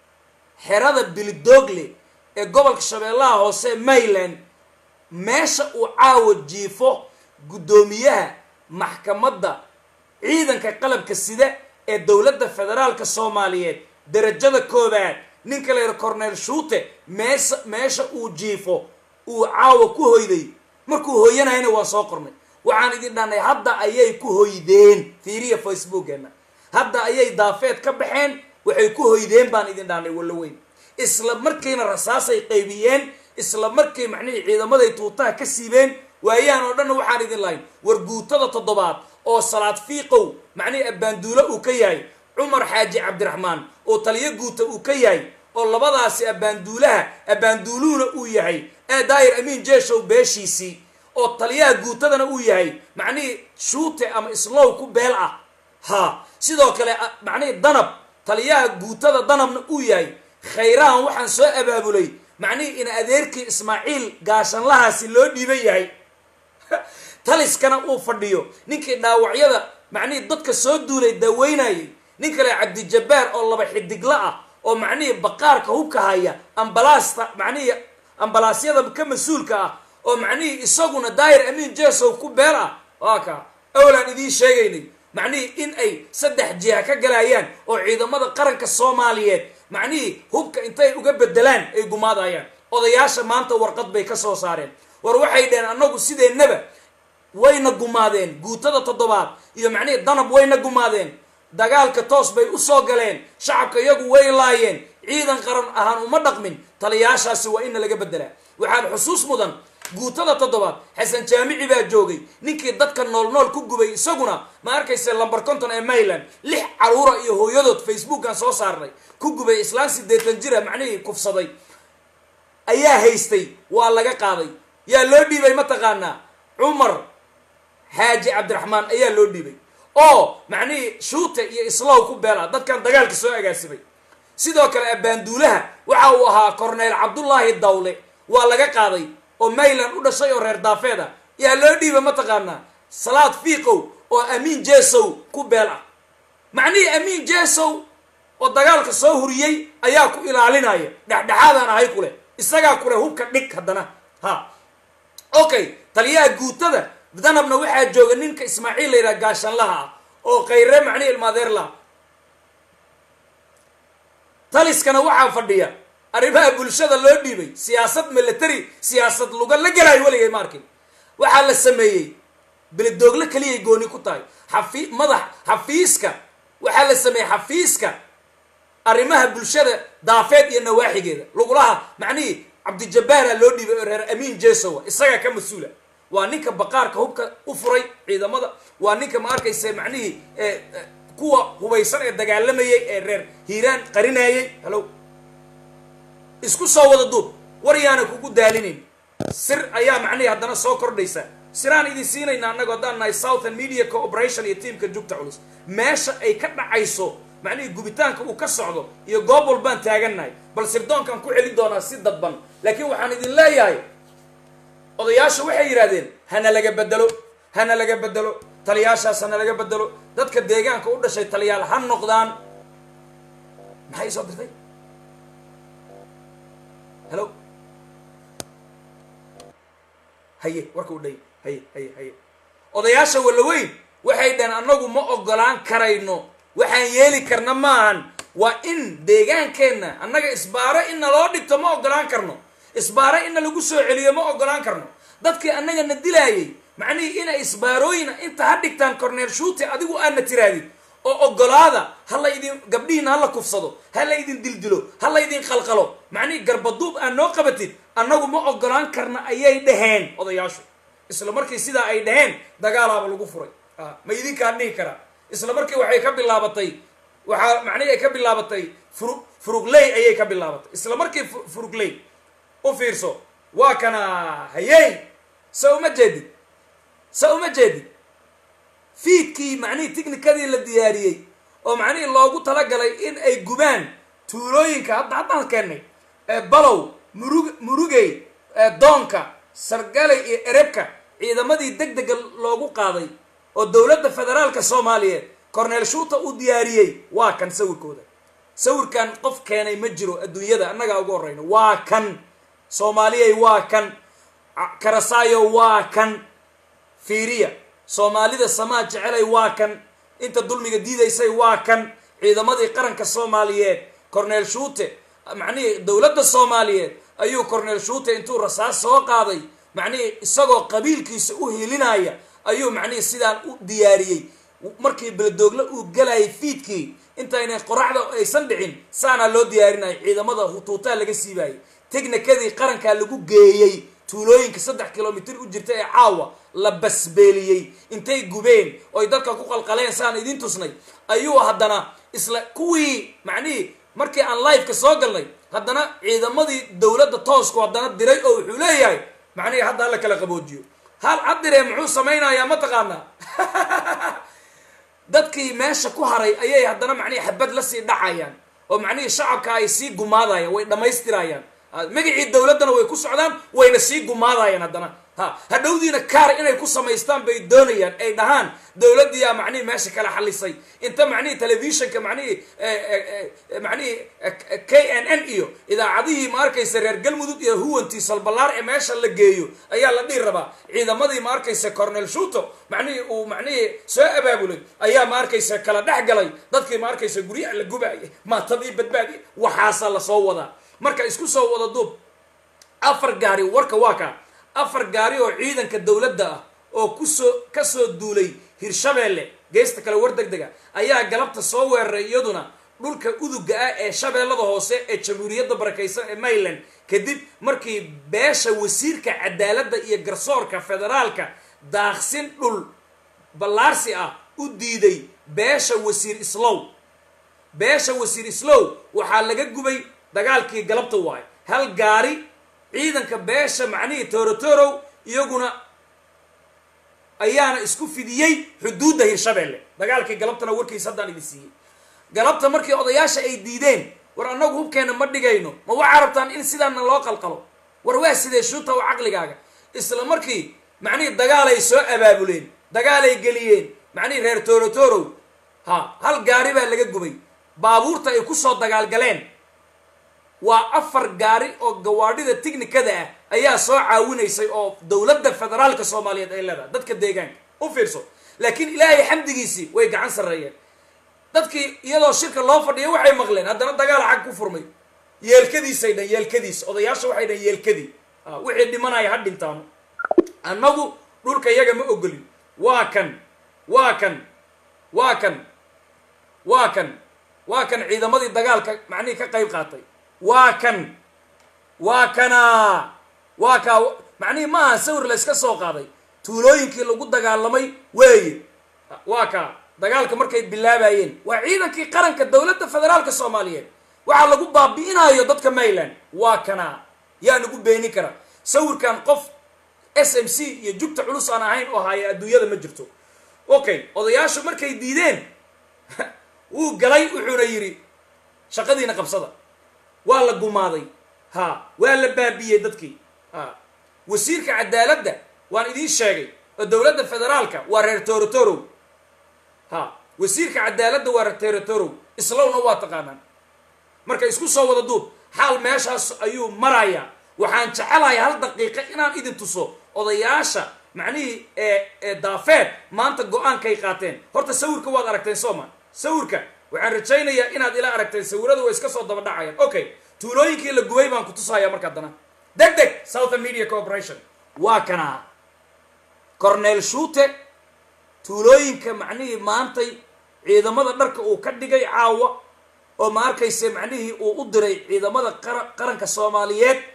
xerada Bilidoogle ee gobolka Shabeellaha Hoose Mayland meesha uu caawa jiifo gudoomiyaha maxkamadda ciidanka qalabka sida ee dawladda federaalka Soomaaliyeed darajada koobaad ninka la yiraahdo Cornel Shuute meesha uu jiifo uu caawa ku hoyday markuu hooyanayna waa soo qornay waxaan idin dhaanay hadda ayay ku hoydeen fiiriya facebookena hadda ayay daafeed ka baxeen waxay ku hoydeen baan idin dhaanay wala weyn isla markiina rasaasay qaybiyeen isla markii macnii ciidamaday tuutaha ka siibeen waayaan oo dhan waxaan idin lahayn war guutada 7 oo salaad fiiqow macnii abaanduula uu ka yahay Umar Xaaji Cabdiraxmaan oo taliye guuta uu ka yahay oo labadaasi abaanduuluuna uu yahay daayir amiin jeeshow beeshiisi oo taliyaha guutadana uu yahay macnii Shuute ama islow ku beel ah ha sidoo kale macnii danab taliyaha guutada danabna uu yahay khayraan waxaan soo abaabulay macnii in adeerkii Ismaaciil gaashan lahaasi loo dhiibay yahay taliskana uu fadhiyo ninkii dhaawacyada macnii dadka soo duulay daweynayay nin kale Cabdi Jabbaar oo laba xidigla ah oo macnii baqaarka hubka haya ambalaasta macnii ambalaasyada ka masuulka ah oo macnii isaguna daayir amiin jeesow ku beel ah waaka awlaan idin sheegaynay macnii in ay 3 jiha ka galayaan oo ciidamada qaranka Soomaaliyeed macnii hubka intay uga bedelaan ay gumaadayaan odayaasha maanta warqad bay ka soo saareen war waxay dheen anagu sideenaba wayna gumaadeen guutada 7 iyo macnii danab wayna gumaadeen dagaalka toos bay u soo galeen shacabka iyagu way laayeen ciidan qaran ahaan uma dhaqmin taliyaashaasi waa in laga bedelaa waxaan xusuus mudan guutada 7 Xasan Jaamici baa joogay ninkii dadka nool ku gubay isaguna ma arkaysa lambar 50 ee Mayland 6 caruura iyo hooyadood Facebook-kan soo saarnay ku gubay islaan 80 jira macnii kufsaday ayaa haystay waa laga qaaday yaa loo dhiibay ma taqaana Umar Xaaji Cabdiraxmaan ayaa loo dhiibay oo macnii Shuute iyo islow ku beela dadkan dagaalka soo agaasibay sidoo kale abaanduulaha waxa uu ahaa Cornel Cabdullaahi Dawle waa laga qaaday oo Mayland u dhashay oo reer daafeeda yaa loo dhiibay ma taqaana salaad fiiqow oo amiin jeesow ku beela macnii amiin jeesow oo dagaalka soo huriyay ayaa ku ilaalinaya dhaxdhaxaadana hay kule isaga kule hubka dhig hadana ha okay taliyaha guutada danabna waxaa jooga ninka Ismaaciil leeyahay gaashan laha oo qayre macnii ilmaadeer la taliskana waxaa fadhiya arrimaha bulshada loo dhiibay siyaasad military siyaasad luga la galay waligay markii waxa la sameeyay Bilidoogle kaliya gooni ku tahay xafiiska waxa la sameeyay xafiiska arrimaha bulshada daafeed iyo nawaaxigeeda lugulaha macnii Cabdi Jabbaar loo dhiibay reer amiin jeesow isaga ka masuula waa ninka baqaarka hubka u furay ciidamada waa ninka ma arkaysa macnii kuwa hubaysan ee dagaalamayay ee reer Hiiraan qarinayay hello isku soo wada duub waryaana kugu daalinin sir ayaa macnii haddana soo kordhaysa siraan idin siinayna anaga hadaan Southern Media Corporation iyo teamka jugta culus meesha ay ka dhacayso macnii gubitaanka uu ka socdo iyo goob walbaan taagannahay bal sirdoonkan ku celin doonaa si dadban laakiin waxaan idin leeyahay odayaasha waxay yiraahdeen hana laga bedelo taliyaashaas hana laga bedelo dadka deegaanka u dhashay taliyaal han noqdaan maxay soo dirtay hello haye warka u dhay haye odayaasha wala weyn waxay dhan anagu ma ogolaan karayno waxaan yeeli karna maahan waa in deegaankeena annaga isbaaro in loo dhigto ma ogolaan karno isbaaro in lagu soo celiyo ma ogolaan karno dadkii annaga na dilaayay macnii in isbaarooyin inta ha dhigtaan Cornel Shuute adigu aan tiraadid oo ogolaada hala idin gabdhiina hala kufsado hala idin dildilo hala idin qalqalo macnii garbaduub aan noo qabatid annagu ma ogolaan karna ayay dhaheen odayaashu isla markii sidaa ay dhaheen dagaalaaba lagu furay ma idinkaan dhihi karaa isla markii waxay ka bilaabatay waxaa macnihi ay ka bilaabatay furugley ayay ka bilaabatay isla markii furugley u fiirso waa kana hayey sa uma jeedid fiidkii macnihii tiknikadii la diyaariyey oo macnihii loogu talagalay in ay gubaan tuulooyinka haddaan keennay balow murugey doonka sargalay iyo erebka ciidamadii deg dega loogu qaaday oo dowladda federaalka soomaaliyeed corneel shuuta u diyaariyey waa kan sawirkooda sawirkan qof keenay ma jiro adduunyada annagaa ugu horreyno waa kan soomaaliyey waa kan karasaayo waa kan fiiriya soomaalida samaa jecelay waa kan inta dulmiga diidaysay waa kan ciidamadii qaranka soomaaliyeed corneel shuute macnihii dowladda soomaaliyeed ayuu corneel shuute intuu rasaas soo qaaday macnihii isagoo qabiilkiisa u hilinaya ayuu macnihii sidaan u diyaariyey markii beledoogle uu galayay fiidkii intaynay qoraxda aysan dhicin saanaa loo diyaarinaya ciidamada hutuutaa laga siibayay teknikadii qarankaa lagu geeyey tuulooyinka 3 kilomitir u jirta ee caawa la basbeeliyey intay gubeen oy dadka ku qalqaleen saan idin tusnay ayuu haddana isla kuwii macnihii markii aan live-ka soo galnay haddana ciidamadii dowladda toosku haddana diray oo wuxuu leeyahay macnihii hadda la kala qaboojiyo hal cadiree muxuu samaynayaa ma taqaanaa dadkii meesha ku haray ayay haddana macnihii xabad la sii dhacayaan oo macnihii shacabka ay sii gumaadayaan way dhammaystirayaan magacii dowladdana way ku socdaan wayna sii gumaadayaan haddana hadhowdiina kaar inay ku samaystaan bay doonayaan ay dhahaan dowladdiyaa macnihii meesha kala xalisay inta macnihii telefishinka macnihii KNN iyo idaacadihii ma arkaysa reer galmudug iyo huwantii salbalaar ee meesha la geeyo ayaa la dhihi rabaa ciidamadii ma arkaysa corneel shuuto macnihii uu macnihii soo abaabulay ayaa ma arkaysa kala dhex galay dadkii ma arkaysa guryaha la gubaayay maatadii badbaadiyay waxaasaa lasoo wadaa marka isku soo wada duub 4 gaari warka waa kaa 4 gaari oo ciidanka dowladda ah oo kasoo duulay hirshabeelle geesta kale war degdega ayaa galabta soo weeraray iyaduna dhulka uduga ah ee shabeellada hoose ee jamhuuriyadda barakaysan ee Maryland kadib markii beesha wasiirka cadaaladda iyo garsoorka federaalka daaqsin dhul ballaarsi ah u diiday beesha wasiir islow waxaa laga gubay dagaalkii galabta waay hal gaari ciidanka beesha macnihii toorotorow iyaguna ayaana isku fidiyey xuduudda hirshabeelle dagaalkii galabtana warkiisa haddaan idin siiyey galabta markii odayaasha ay diideen war annagu hubkeenna ma dhigayno ma waxaa rabtaan in sidaana loo qalqalo war waa sidee shuuta u caqligaaga isla markii macnihii dagaalay soo abaabuleen dagaalay geliyeen macnihii reer toorotorow hal gaari baa laga gubay baabuurta ay kusoo dagaalgaleen waa 4 gaari oo gawaadhida tiknikada ah ayaa soo caawinaysay oo dowladda federaalka soomaaliyeed ay leedahay dadka deegaanka u fiirso laakiin ilaahay xamdigiisii way gacan sarreeyeen dadkii iyadoo shirka loo fadhiyo waxay maqleen haddana dagaal xag ku furmay yeelkadiisay dhan yeelkadiis odayaasha waxay dhan yeelkadii wixii dhimanaya ha dhintaano annagu dhulka iyaga ma ogolin waa kan ciidamadii dagaalka macnihii ka qayb qaatay macnihii maaha sawir la iska soo qaaday tuulooyinkii lagu dagaalamay weeye waa kaa dagaalka markay bilaabayeen waa ciidankii qaranka dowladda federaalka soomaaliyeed waxaa lagu baabi'inayo dadka Maryland waa kana yaa nagu beeni kara sawirkan qof SMC iyo jugta culus aan ahayn oo haya adduunyada ma jirto okay odayaashu markay diideen wuu galay wuxuuna yiri shaqadiina qabsada waa la gumaaday waa la baabiyey dadkii wasiirka cadaaladda waan idiin sheegay oo dowladda federaalka waa reer toorotorow wasiirka cadaaladda waa reer toorotorow islowna waa taqaanaan marka isku soo wada duub xaal meeshaas ayuu marayaa waxaan jecelahay 1 daqiiqo inaan idin tuso odayaasha macnihii ee daafeed maanta go-aankay qaateen horta sawirka waad aragteen Soomaa sawirka waxaan rajaynayaa inaad ila aragteen sawiradu way iska soo daba dhacayaan okay tuulooyinkii la gubay baan ku tusayaa marka dana degdeg Southern Media Corporation waa kana corneel shuute tuulooyinka macnihii maantay ciidamada dharka uu ka dhigay caawa oo ma arkayse macnihii uu u diray ciidamada qaranka Soomaaliyeed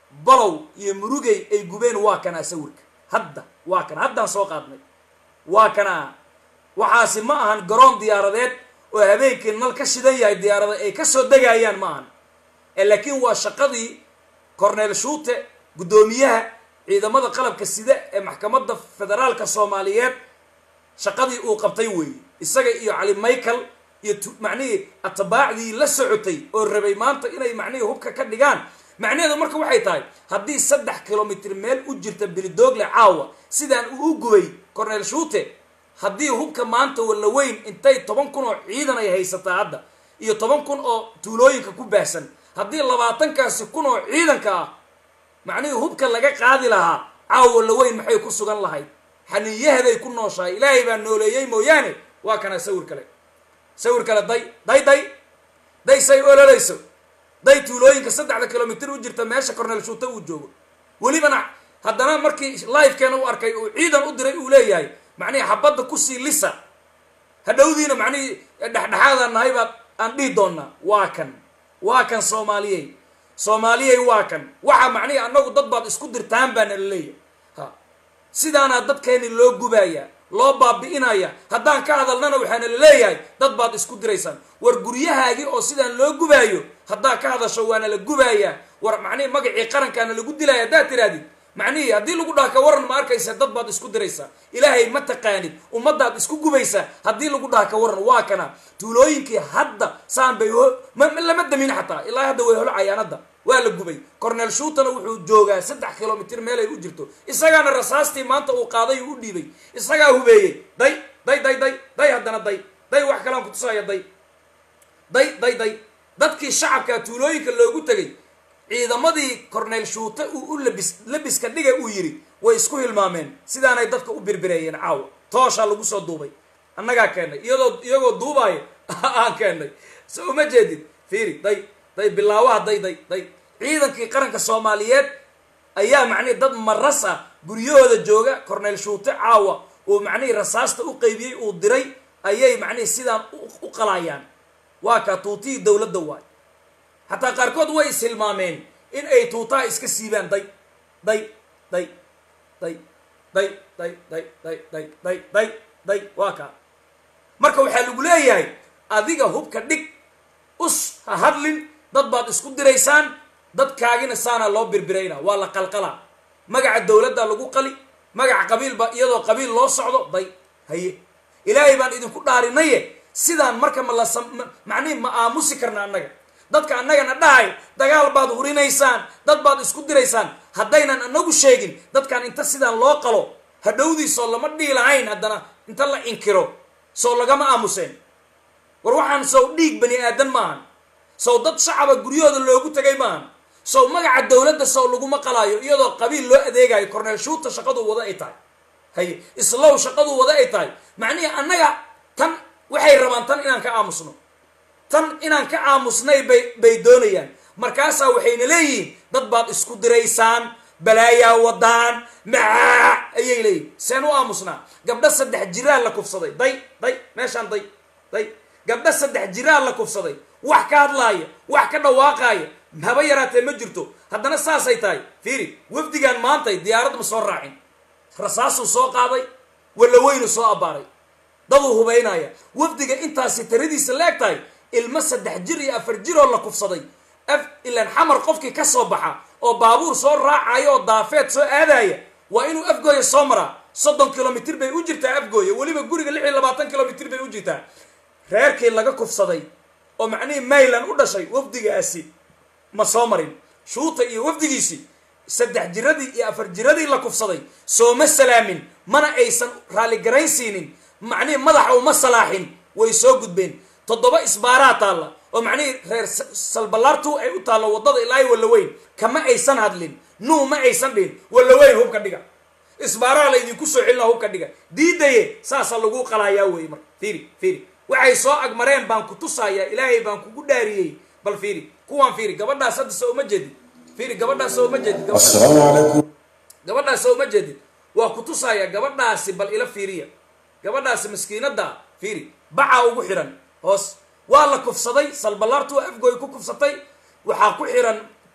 balow iyo murugay ay gubeen waa kana sawirka hadda waa kana haddaan soo qaadnay waa kana waxaasi ma ahan garoon diyaaradeed oo habeenkii nal ka shidan yahay diyaarada ay ka soo degayaan ma ahan laakiin waa shaqadii cornel shuute gudoomiyaha ciidamada qalabka sida ee maxkamadda federaalka Soomaaliyeed shaqadii uu qabtay weey isaga iyo cali michael iyo macnii atbaacdii la socotay oo rabay maanta inay macnii hubka ka dhigaan macnaheedu marka waxay tahay haddii 3 kilomitir meel u jirta Bilidoogle caawa sidaan uu gubay cornel shuute haddii hubka maanta wala weyn intay 10,000 oo ciidan ay haysataa hadda iyo 10,000 oo tuulooyinka ku baahsan haddii 20,000 oo ciidanka ah macnii hubka laga qaadi lahaa caawa la weyn maxay ku sugan lahayd xaniyahaday ku nooshahay ilaahay baa nooleeyay mooyaane waa kana sawir kale day say ololeyso day tuulooyinka 3 kilomitir u jirta meesha cornel shuute uu joogo walibana haddana markii live keena u arkay uu ciidan u diray uu leeyahay macnii xabadda ku sii lisa hadhowdiina macnii dhaxdhaxaadaan nahay baad aan dhihi doonaa waa kan soomaaliyey waa kan waxa macnii annagu dad baad isku dirtaan baa nala leeyahay sidaana dadkeeni loo gubaaya loo baabi'inaya haddaan ka hadalnana waxaana la leeyahay dad baad isku diraysaan war guryahaagii oo sidaan loo gubaayo haddaa ka hadasho waana la gubaaya war macnii magacii qarankaana lagu dilaya haddaa tiraadid macnii haddii lagu dhaha ka waran ma arkaysa dad baad isku diraysaa ilaahay ma taqaanid ummadaad isku gubaysaa haddii lagu dhaha ka waran waa kana tuulooyinkii hadda saan bay lama damin xataa ilaa hadda way holcayaan hadda waa la gubay cornel shuutana wuxuu joogaa 3 kilomitir meel ay u jirto isagaana rasaastii maanta uu qaaday u dhiibay isagaa hubeeyay day haddana day wax kale aan ku tusaya day dadkii shacabka tuulooyinka loogu tagay ciidamadii cornel shuute uu labiska dhiga uu yiri way isku hilmaameen sidaanay dadka u birbireeyeen caawa toosha lagu soo duubay annagaa keenay iyagoo duubay aan keenay soo ma jeedid fiiri day bilaawaha day ciidankii qaranka Soomaaliyeed ayaa macnii dad marasa guryahooda jooga cornel shuute caawa oo macnii rasaasta u qaybiyay uu diray ayay macnii sidaan u qalayaan waa ka tuutii dawladda waay hatta qaarkood way silmaameen in ay tuutaa iska siibaan day waa ka marka waxaa lagu leeyahay adiga hubka dhig us ha hadlin dad baad isku diraysaan dadkaagina saana loo birbirayna waa la qalqala magaca dawladda lagu qali magaca qabiilba iyadoo qabiil loo socdo day haye ilaahay baan idinku dhaarinaye sidaan marka macnii ma aamusi karna annaga dadka annagana dhahay dagaal baad hurinaysaan dad baad isku diraysaan haddaynan annagu sheegin dadkan inta sidaan loo qalo hadhowdiisoo lama dhihi lahayn haddana inta la inkiro soo lagama aamuseen war waxaan sow dhiig bani aadan maahan sow dad shacaba guryahooda loogu tagay maahan sow magaca dawladda sow laguma qalaayo iyadoo qabiil loo adeegayo cornel shuute shaqadu wada ay tahay haye islow shaqadu wada ay tahay macnii annaga tan waxay rabaan tan inaan ka aamusno tan inaan ka aamusnay bay doonayaan markaasaa waxayna leeyihiin dad baad isku diraysaan balaayaa wadaan ayay leeyihin seen u aamusnaa gabdha 3 jiraan la kufsaday day meeshaan day gabdha 3 jiraan la kufsaday wax ka hadlaaya wax ka dhawaaqaaya haba yaraatee ma jirto haddana saasay tahay fiiri wafdigan maantay diyaarad ma soo raacin rasaasuu soo qaaday wala weynu soo abaaray daduu hubaynaya wafdiga intaasi tiradiisa leeg tahay ilma 3 jir iyo 4 jir oo la kufsaday ilaan xamar qofkii ka soo baxa oo baabuur soo raacayo oo daafeed soo aadaya waa inuu afgooya soo maraa 30 kilomitir bay u jirtaa afgooya waliba guriga 26 kilomitir bay u jirtaa reerkii laga kufsaday oo macnii maylan u dhashay wafdigaasi ma soo marin shuuta iyo wafdigiisi 3 jiradii iyo 4 jiradii la kufsaday soo ma salaamin mana aysan raali garaynsiinin macnii madaxa uma salaaxin way soo gudbeen 7 isbaaraat taala oo macnii reer salbalaartu ay u taalo wadada ilaa wala weyn kama aysan hadlin ma aysan dhin wala weyn hubka dhiga isbaaraa la idinku soo xilna hubka dhiga diidaye saasa lagu qalaayaa way mar fiiri waxay soo agmareen baan ku tusaaya ilaahay baan kugu dhaariyay bal fiiri kuwan fiiri gabadhaas hadda soo ma jeedid fiiri gabadhaas soo ma jeedid assalaamu calaykum gabadhaas soo ma jeedid waa ku tusaaya gabadhaasi bal ila fiiriya gabadhaasi miskiinada fiiri baca ugu xiran hoos waa la kufsaday salbalaartu afgooy ku kufsatay waxaa ku xiran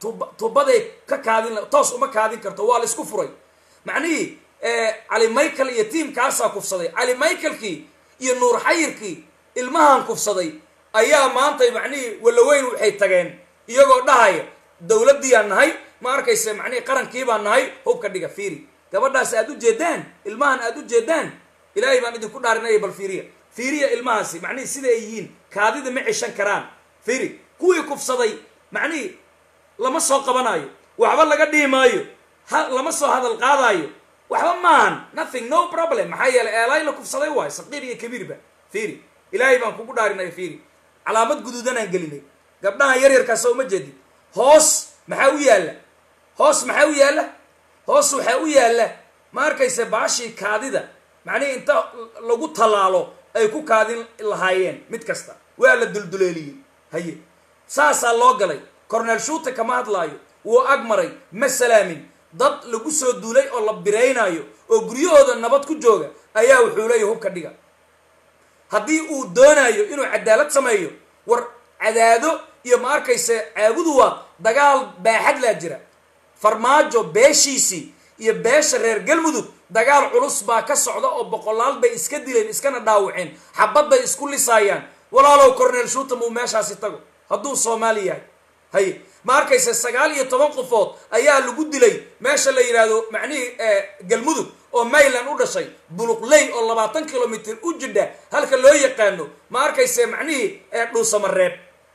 tubaday ka kaadin toos uma kaadin karto waa la isku furay macnihii cali michael iyo tiimkaasaa kufsaday cali michaelkii iyo nuur xayirkii ilmahan kufsaday ayaa maantay macnihii walaweyn waxay tageen iyagoo dhahaya dowladdiiyaan nahay ma arkayse macnihii qarankii baan nahay hubka dhiga fiiri gabadhaas aad u jeedaan ilmahan aad u jeedaan ilaahay baan idinku dhaarinaya bal fiiriya ilmahaasi macnihii sida ay yihiin kaadida ma ceshan karaan fiiri kuwii kufsaday macnihii lama soo qabanayo waxba laga dhihi maayo lama soo hadal qaadaayo waxba maahan nothing no problem maxaa yeelay eelay la kufsaday waayo saqiir iyo kabiirba fiiri ilaahay baan kugu dhaarinaya fiiri calaamad guduudanaan gelinay gabdhaha yaryarkaas uma jeedid hoos maxaa u yaalla hoos waxaa u yaalla ma arkayse baashii kaadida macnihii inta lagu tallaalo ay ku kaadin lahaayeen mid kasta waa la dulduleeliyey haye saasaa loo galay cornel shuute kama hadlaayo wuu ag maray ma salaamin dad lagu soo duulay oo la biraynaayo oo guryahooda nabad ku jooga ayaa wuxuu leeyahy hubka dhiga haddii uu doonayo inuu cadaalad sameeyo war cadaado iyo ma arkayse caabudu waa dagaal baaxad laa jira farmaajo beeshiisii iyo beesha reer galmudug dagaal culus baa ka socda oo boqolaal bay iska dileen iskana dhaawaceen xabad bay isku lisaayaan walaalow cornel shuute muu meeshaasi tago hadduu soomaali yahay haye ma arkayse 19 qofood ayaa lagu dilay meesha la yidhaahdo macnihii galmudug oo mayland u dhashay buluqley oo 20 kilomitr u jidha halka loo yaqaano ma arkayse macnihii dhuusamareeb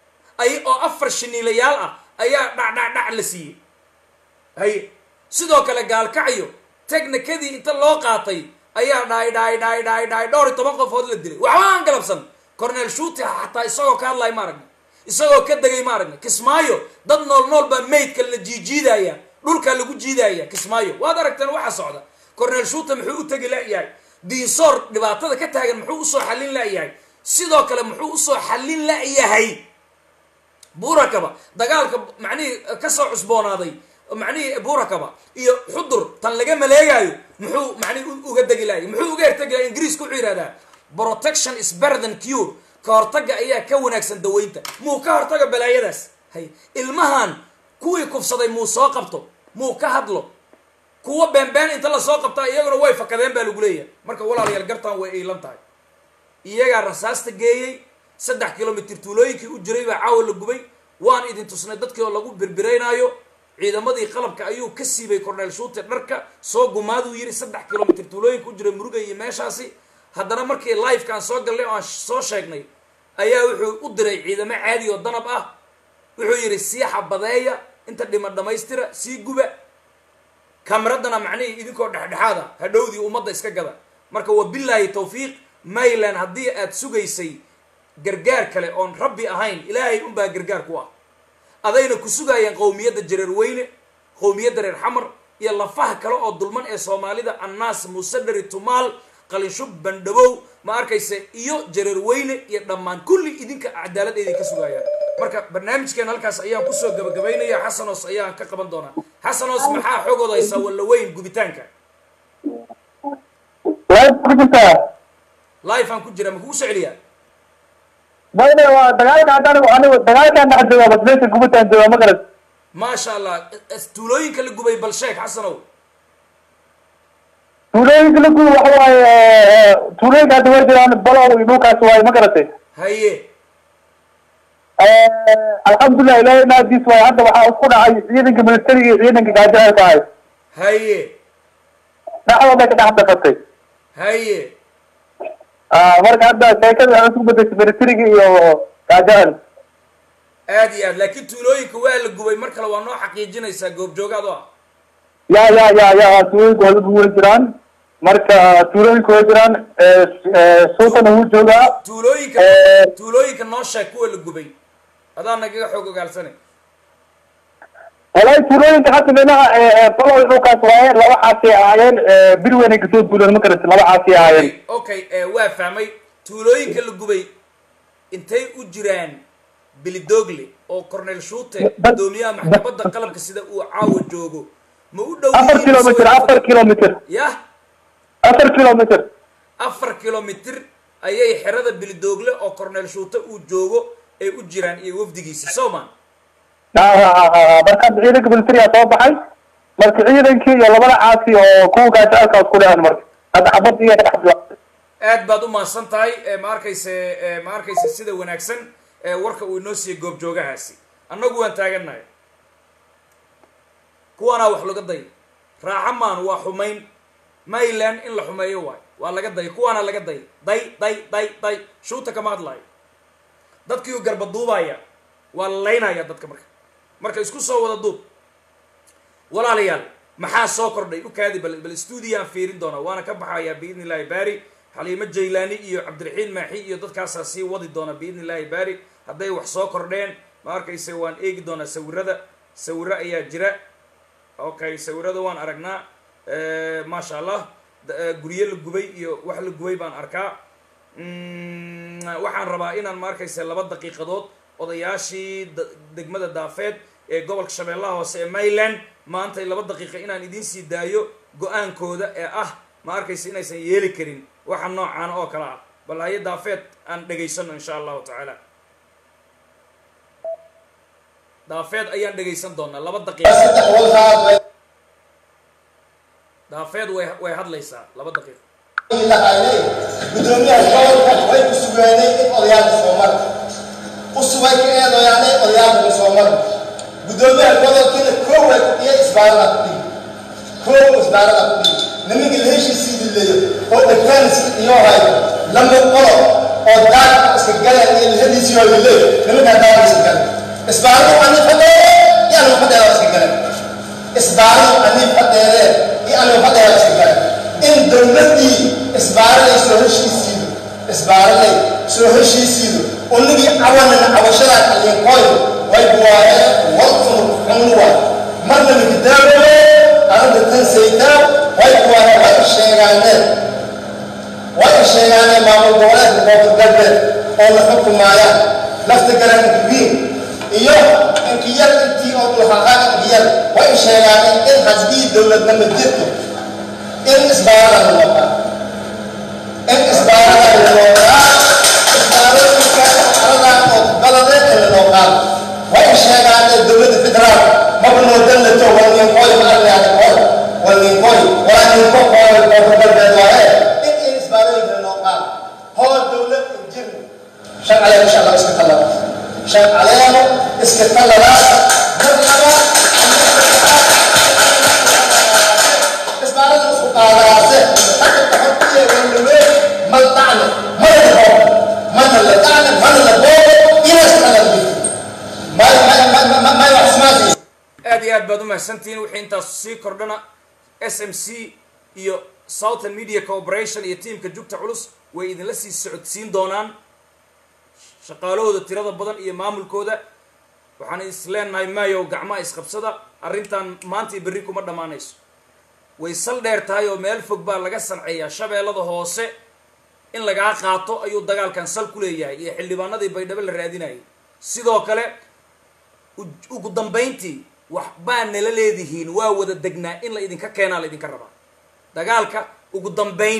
oo 4 shiniilayaal ah ayaa dhacdhacdhac la siiyey haye sidoo kale gaalkacyo technikadii inta loo qaatay ayaa dhaay dhowr 10 qofood la dilay waxba aan galabsan cornel shuute xataa isagoo ka hadlay ma aragna isagoo ka degay ma aragna kismaayo dad nool baa maydka la jiijiidaya dhulka lagu jiidaya kismaayo waad aragteen waxa socda cornel shuute muxuu u tagi laayahay diinsoor dhibaatada ka taagan muxuu usoo xallin laayahay sidoo kale muxuu usoo xallin laayahay buurakaba dagaalka macnihii kasoo cusboonaaday macnihii buurakaba iyo xudur tan laga maleegayo muxuu macnihi uga degi laayay muxuu uga hertagi lahay ingiriisku wuxuu yidhahdaa protection is better than cure ka hortaga ayaa ka wanaagsan daweynta muu ka hortaga balaayadaas hay ilmahan kuwii kufsaday muu soo qabto muu ka hadlo kuwa beenbeen inta la soo qabtaa iyaguna way fakadeen baa lagu leeyahay marka walaalayaal gartaan way iilan tahay iyagaa rasaasta geeyey 3 kilomitr tuulooyinkii u jiray baa caawa la gubay waan idin tusnay dadkii oo lagu birbiraynaayo ciidamadii qalabka ayuu ka siibay cornel shuute dharka soo gumaaduu yiri 3 kilomitr tuulooyinka u jiray muruga iyo meeshaasi haddana markii livekaan soo gallay oo aan soo sheegnay ayaa wuxuu u diray ciidamo caadi oo danab ah wuxuu yidhi sii xabadeeya inta dhima dhammaystira sii guba kamaradana macnihii idinkoo dhexdhexaada hadhowdii ummadda iska gada marka wabilaahi tawfiiq mayland haddii aad sugaysay gargaar kale oon rabbi ahayn ilaahay unbaa gargaar ku ah adayna ku sugaayeen qowmiyadda jareer weyne qowmiyadda reer xamar iyo lafaha kale oo dulman ee soomaalida annaas musadari tumaal qalinshub bandhabow ma arkayse iyo jareer weyne iyo dhammaan kulli idinka cadaalad idinka sugaayaan marka barnaamijkeena halkaas ayaan kusoo gabagabaynaya xasanos ayaan ka qaban doonaa xasanos maxaa xoogooda haysaa walla weyn gubitaanka live aan ku jira ma kugu soo celiyaa dagaalkan dhexjooga basbeedka gubitaan jooga ma garat maasha allah tuulooyinka la gubay bal sheeg xasanow tuulooyinka la gubay waxa waaye tuulooyinka hadda way jiraan balow iyo dhulkaas waaye ma garatay haye alxamdulilah ilaahay naadiis waaye hadda waxaa isku dhacay ciidanka militariga iyo ciidanka gaajaceelka ahay haye dhexdooda ka dhex dafatay haye marka hadda sheekada waxay isku bedeshay militariga iyo gaajaceel aad iyo aad laakiin tuulooyinka waa la gubay mar kale waa noo xaqiijinaysaa goobjoogaad oo ah ya tuulooyinku waa la guban jiraan marka tuulooyinku way jiraan sultan wuu joogaa tuulooyinka noo sheeg kuwa la gubay adaa nagaga xoog ogaalsanay والله تقولون أنت حتى لنا طلعوا الحكاة وايد لو حاسي عين بروين يكتب بقولون ما كنت لو حاسي عين. أوكي وافهمي تقولين كل جوبي أنتي أجران بالدوغلي أو كورنيل شوتة دنيا محكمة قلم كسيدة وعاود جوجو ما هو 10 كيلومتر 10 كيلومتر يا 10 كيلومتر 10 كيلومتر أيه حرادة بالدوغلي أو كورنيل شوتة وجوجو أي أجران أي وفدقيس سوما marka ciidanka militariga soo baxay marka ciidankii iyo labada caasi oo kuwa gaajaalka isku dhahan marka hadda xabad iyo aad baad u mahadsan tahay ma arkayse sida wanaagsan warka uu inoo siiyey goobjoogahaasi annagu waan taagannahay kuwaanaa wax laga day raaxa maan waa xumayn mayland in la xumeeyo waayo waa laga day kuwaana laga day shuuta kama hadlaayo dadkiiu garba duubaya waa la laynaya dadka marka isku soo wada duub walaalayaal maxaa soo kordhay u kaadi bal stuudiyaan fiirin doonaa waana ka baxayaa biidni illaahi baari xaliimo jaylaani iyo cabdiraxiin maaxi iyo dadkaasaa sii wadi doona biidni illaahi baari hadday wax soo kordheen ma arkayse waan eegi doonaa sawiro ayaa jira okay sawirada waan aragnaa maasha allah guryo la gubay iyo wax la gubay baan arkaa waxaan rabaa inaan ma arkayse 2 daqiiqadood odayaashii degmada daafeed ee gobolka shabeellaha hoose ee Mayland maanta 2 daqiiqo inaan idiin sii daayo go-aankooda ee ah ma arkayse inaysan yeeli karin waxa noocaan oo kala ah bal haye daafeed aan dhageysano insha allahu tacaala daafeed ayaan dhageysan doonaa 2 daqiiqo daafeed way hadlaysaa 2 daqiiqo gudoomiyaha gobolka way ku sugaanay in odayaasha Soomaal u subay in odayaasha Soomaal gudoomiyaha gobolka koowaad iyo isbaarada nimanka la heshiisiin leeyo oo dhaqansi iyo hay lama qolo oo daad iska galaan in la heshiisiyo leeyo nimanka daad iska galaan isbaarada ani fadhiyo yaanu fadhiyo iska galaan isbaarada ani fadhiyo yaanu fadhiyo iska galaan in dawladii isbaarada soo heshiisiin oo nigi awanna awashada qalin qoy way buwaaya waqtu xunwa marna midaabo arada tan saytaa way buwaaya way sheegaaneen maamul goboleedka galbeed oo la xukumaaya lafta garan biin iyo inkiyar intii oo dhulxaqaaq biyar way sheegaaneen in hadii dawladna madito in isbaarada loo إن إصدارات اللوكال إصدارات الكلام بلدات اللوكال وإنشاءات الدولة الفدرال مبنى دلة والنقوي ما أدري عن القول والنقوي والنقوي والبلدات إن إصدارات اللوكال هو الدولة الجن شان عليهم إن شاء الله اسكت الله شان عليهم اسكت الله لا إصدارات الفدرال aad iyo aad baad u mahadsantihiin wixii intaas sii kordhana SMC iyo Southern Media Corporation iyo teamka jugta culus way idinla sii socodsiin doonaan shaqaalahooda tirada badan iyo maamulkooda waxaan isleenahay maayo gacmaha isqabsada arrintan maanta berri kuma dhamaanayso way sal dheer tahay oo meel fog baa laga sanceeyaa shabeellada hoose in lagaa qaato ayuu dagaalkan sal ku leeyahay iyo xildhibaanadii baydhabo la raadinayay sidoo kale ugu dambayntii wax baa nala leedihiin waa wada degnaa in la idinka keenaa la idinka rabaa dagaalka ugu dambayn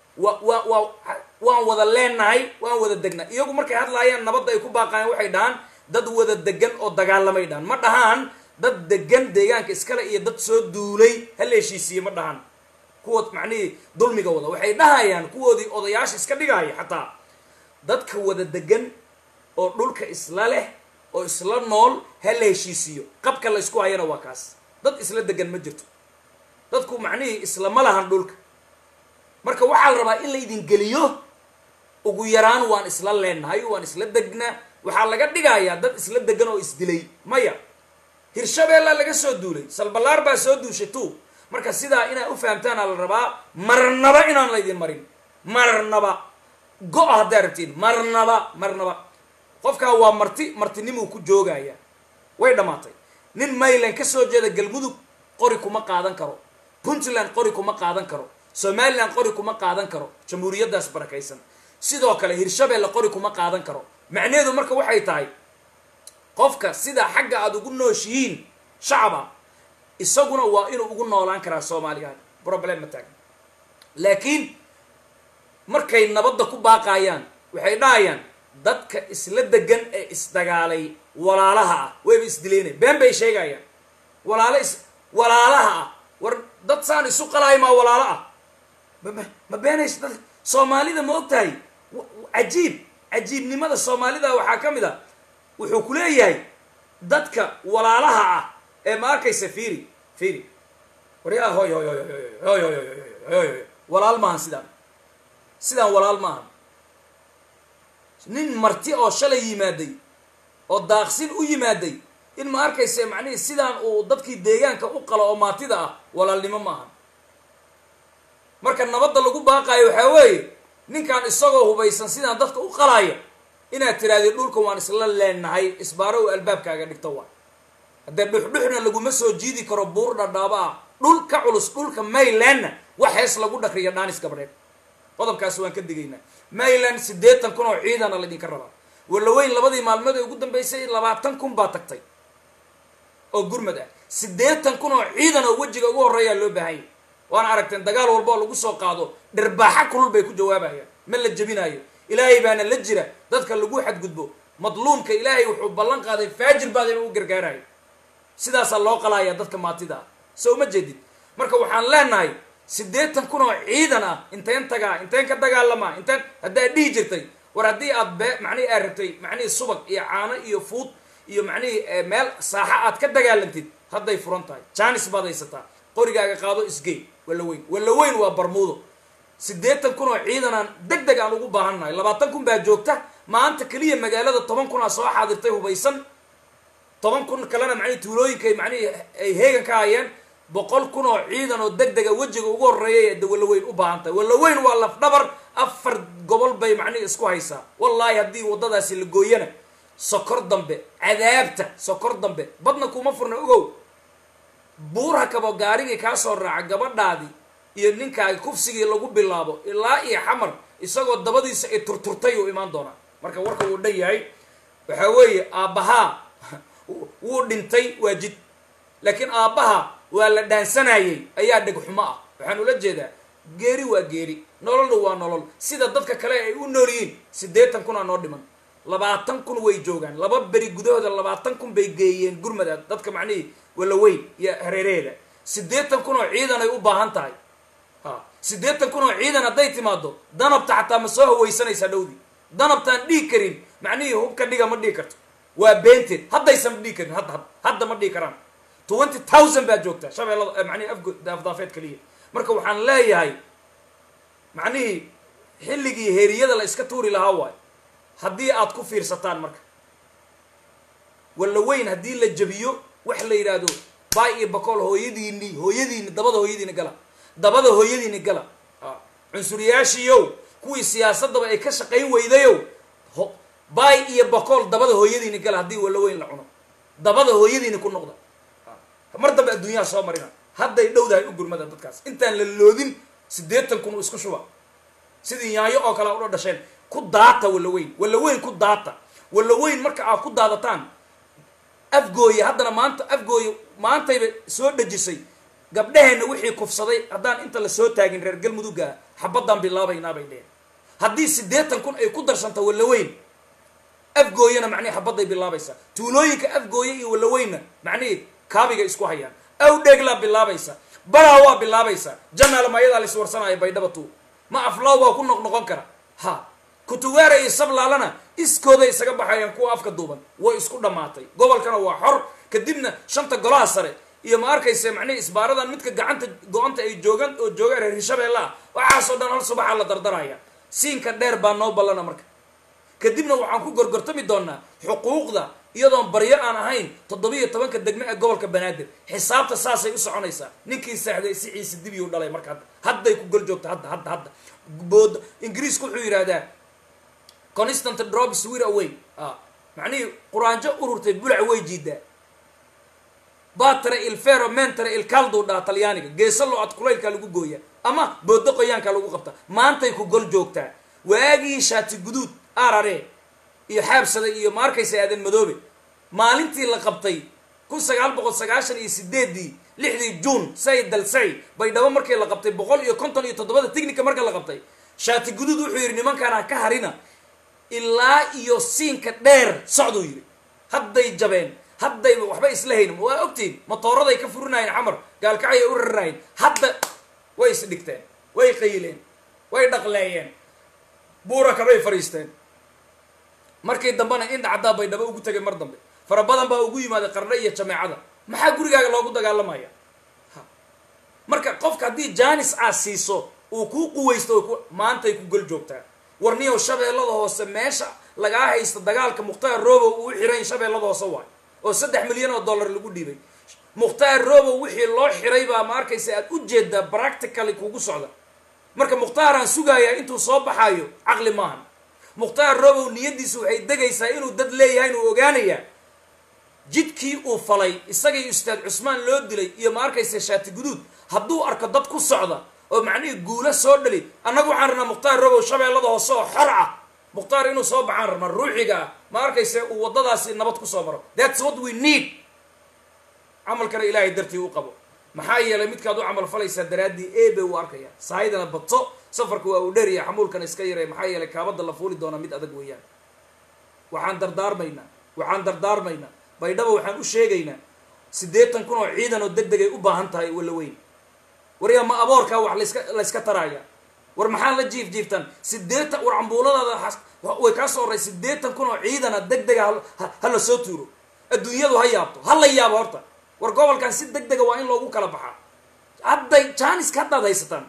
waan wada leenahay waan wada degnaa iyagu markay hadlaayaan nabadda ay ku baaqayaan waxay dhahaan dad wada degan oo dagaalamay dhahan ma dhahaan dad degan deegaanka iskale iyo dad soo duulay hal heshiisiye ma dhahan kuwa macnihii dulmiga wada waxay dhahayaan kuwoodii odayaasha iska dhigaya xataa dadka wada degan oo dhulka isla leh oo isla nool hal heshiisiyo qabka la isku hayana waa kaas dad isla degan ma jirto dadku macnihii isla ma lahan dhulka marka waxaa la rabaa in la idin geliyo ugu yaraan waan isla leenahay waan isla degnaa waxaa laga dhigayaa dad isla degan oo isdilay maya hirshabeella laga soo duulay salbalaar baa soo duushay tu marka sidaa inaa u fahamtaana la rabaa marnaba inaan la idin marin marnaba go-a haddaa rabtiin marnaba qofkaa waa martinimuu ku joogaya way dhammaatay nin Mayland ka soo jeeda galmudug qori kuma qaadan karo puntland qori kuma qaadan karo somaliland qori kuma qaadan karo jamhuuriyaddaas barakaysan sidoo kale hirshabeelle qori kuma qaadan karo macnaheedu marka waxay tahay qofka sida xagga aad ugu nooshihiin shacaba isaguna waa inuu ugu noolaan karaa Soomaaliya problem ma taagan laakiin markay nabadda ku baaqayaan waxay dhahayaan dadka isla degan ee isdagaalay walaalaha ah wayba isdileynay been bay sheegayaan walaalaha ah war dad saan isu qalaay maa walaalo ah ma beenays dad soomaalida ma ogtahay cajiibnimada soomaalida waxaa ka mid a wuxuu ku leeyahay dadka walaalaha ah ee ma arkaysa fiiri waryaa hoy walaal maahan sidaan walaal maahan nin marti oo shalay yimaaday oo daaqsin u yimaaday in ma arkaysa macnihii sidaan uu dadkii deegaanka u qalo oo maatida ah walaalnimo maahan marka nabadda lagu baaqaayo waxaa weeye ninkaan isagoo hubaysan sidaan dadka u qalaayo inaad tirahdid dhulka waan isla leenahay isbaaro u albaabkaaga dhigto waa haddee dhuxdhuxna laguma soo jiidi karo buur dhadhaaba ah dhul ka culus dhulka maylandna wax hees lagu dhakriya dhaanis gabdheed qodobkaasi waan ka digaynaa mayland 80 kun oo ciidana laydinka rabaa walaweyn labadii maalmood ee ugu dambeysay 20 kun baa tagtay oo gurmad ah 80 kun oo ciidan oo wejiga ugu horeeya loo baahayay waana aragteen dagaal walba oo lagu soo qaado dhirbaaxa kulul bay ku jawaabayaan ma la jabinayo ilaahay baana la jira dadka lagu xadgudbo madluumka ilaahay wuxuu ballan qaaday faajir baad inuu gargaarayo sidaas loo qalaaya dadka maatida soo ma jeedid marka waxaan leenahay 80 kun oo ciidan ah inteen ka dagaalama inteen hadaa dhigi jirtay war hadii aad macnii aragtay macnii subag iyo caano iyo fuud iyo macnii meel saaxa aad ka dagaalantid haday furan tahay jaanis baad haysataa qorigaaga qaado isgeey wala weyn waa barmuudo 80 kun oo ciidan aan degdeg aan ugu baahannahay 20 kun baa joogta maanta kaliya magaalada 10 kun soo xaadirtay hubaysan 10 kun kalena macnii tuulooyinka macnii ay heegan ka hayeen 100 kun oo ciidan oo degdega wajiga ugu horeeyay ee wala weyn u baahantay wala weyn waa laf dhabar afar gobol bay macnii isku haysaa wallahi hadii wadadaasi la gooyana sokor dambe cadaabta sokor dambe badna kuma furna ogow buurha kabo gaarigii ka soo raaca gabadhaadii iyo ninkaaga kufsigii lagu bilaabo ilaa iyo xamar isagoo dabadiisa ay turturtay oo imaan doona marka warka uu dhan yahay waxa weeye aabaha wuu dhintay waajid laakiin aabaha waa la dhaansanayay ayaa dhig xumo ah waxaan ula jeedaa geeri waa geeri nololna waa nolol sida dadka kale ay u noolyihiin 80 kun noo dhiman 20 kun way joogaan laba bari gudahooda 20 kun bay geeyeen gurmada dadka macnii wala weyn ya hareereeda 80 kun oo ciidan ay u baahan tahay 80 kun oo ciidan haday timaado danabta xataa ma soo hawaysanaysa dhowdi danabtaan dhigi karin macnii hubka dhiga ma dhigi karto waa beented haddaysan dhigi karin hadda ma dhigi karaan 20000 baa joogta shabeellada macnii afdaafeed kaliya marka waxaan leeyahay macnii xilligii heeriyada la iska tuuri lahaa waay haddii aad ku fiirsataan marka wala weyn haddii la jabiyo wax la yiraahdo baay iyo bakool hooyadiini dabada hooyadiini gala cunsuriyaashiyow kuwii siyaasadaba ay ka shaqayn weydayow baay iyo bakool dabada hooyadiini gala haddii wala weyn la cuno dabada hooyadiini ku noqda mar dambe adduunyaha soo marina hadday dhowdahay u gurmada dadkaas intaan la loodin 80 kun isku shuba sidii yaayo oo kale u dhasheen ku daata wala weyn ku daata wala weyn marka aad ku daadataan afgooye haddana maantayba soo dhajisay gabdhaheena wixii kufsaday haddaan inta la soo taagin reer galmudugga xabadaan bilaabaynaa bay dheheen haddii 80 kun ay ku darsanto wala weyn afgooyena macnii xabaday bilaabaysa tuulooyinka afgooye iyo wala weynna macnii kaabiga isku hayaan aw dheegla bilaabaysa balaa waa bilaabaysa janaal mayada la iswarsanaayo baydhabatu ma aflaaw waa ku noqon kara ha kutuwaara iyo sablaalana iskooda isaga baxayaan kuwa afka duuban way isku dhamaatay gobolkana waa xor kadibna shanta golaha sare iyo ma arkaysa macnii isbaaradan midka gacanta go'anta ay joogan oo jooga reer Hirshabeelle waxa soo dhan hal subax la dardaraya siinka dheer baa noo balana marka kadibna waxaan ku gorgortami doonaa xuquuqda iyadoo baryo aan ahayn 17 degme ee gobolka Banaadir xisaabta saasay u soconaysaa ninkii saxday si ciise dibiyo dhalay marka hadday ku gal joogto hadda bood ingiriisku wuxuu yiraahdaa constant drop swear away macnii quraanjo ururtay bulac way jiidaa baatra il fermentere il caldo da talyaaniga geesalo ad kulaylka lagu gooya ama boodo qoyaanka lagu qabta maantay ku gol joogtaa waagii shaati guduud arare iyo xaabsada iyo markaysa aadan madoobe maalintii la qabtay 1998 6 June sayid dalsay baydhabo markii la qabtay 157 technique markii la qabtay shaati guduud wuxuu yiri nimankan ka harina ilaa iyo siinka dheer socduu yidhi hadday jabeen haddayba waxba isla haynin waa ogtiin motooraday ka furinayeen xamar gaalkacay ay u rarayeen hadda way isdhigteen way qayileen way dhaqleeyeen buura kabay fariisteen markii dambena indha caddaa bay dhaba ugu tegeen mar dambe fara badan baa ugu yimaaday qarne iyo jameecada maxaa gurigaaga loogu dagaalamaya marka qofka haddii jaanis aa siiso uu kuu quwaysto maantay ku gol joogtaa warniyow shabeellada hoose meesha lagaa haysta dagaalka mukhtaar robow uu xiran shabeellada hoose waay oo $3 milyan lagu dhiibay mukhtaar robow wixii loo xiray baa ma arkaysa aad u jeedaa practically kugu socda marka mukhtaaraan sugayaa intuu soo baxaayo caqli maahan mukhtaar robow niyadiisu waxay degaysaa inuu dad leeyahay inuu ogaanayaa jidkii uu falay isagii ustaad cusmaan loo dilay iyo ma arkaysa shaati guduud hadduu arko dad ku socda oo macnihii guula soo dhali annagu waxaan rabnaa mukhtaar robow shabeellada hoose oo xor ah mukhtaar inuu soo baxaan rabnaa ruuxiga ah ma arkaysa uu waddadaasi nabad ku soo maro that's what we need camalkana ilaahay dartii u qabo maxaa yeelay midkaad u camal falaysaa daraaddii eebe uu arkaya sahaydana bato safarka waa uu dheeraya xamuulkana iska yaree maxaa yeelay kaabadda la fuuli doonaa mid adag weeyaan waxaan dardaarmaynaa baydhaba waxaan u sheegaynaa 80 kun oo ciidan oo deg degay u baahan tahay wala weyn waryaa ma aboorkaa wax layska taraaya war maxaa la jiiftan 80 war cambuuladaada way kaa soo horay 80 kun oo ciidana deg dega ha la soo tuuro adduunyadu ha yaabto ha la yaabo horta war gobolkan si deg dega waa in loogu kala baxaa hadday jaaniska haddaad haysataan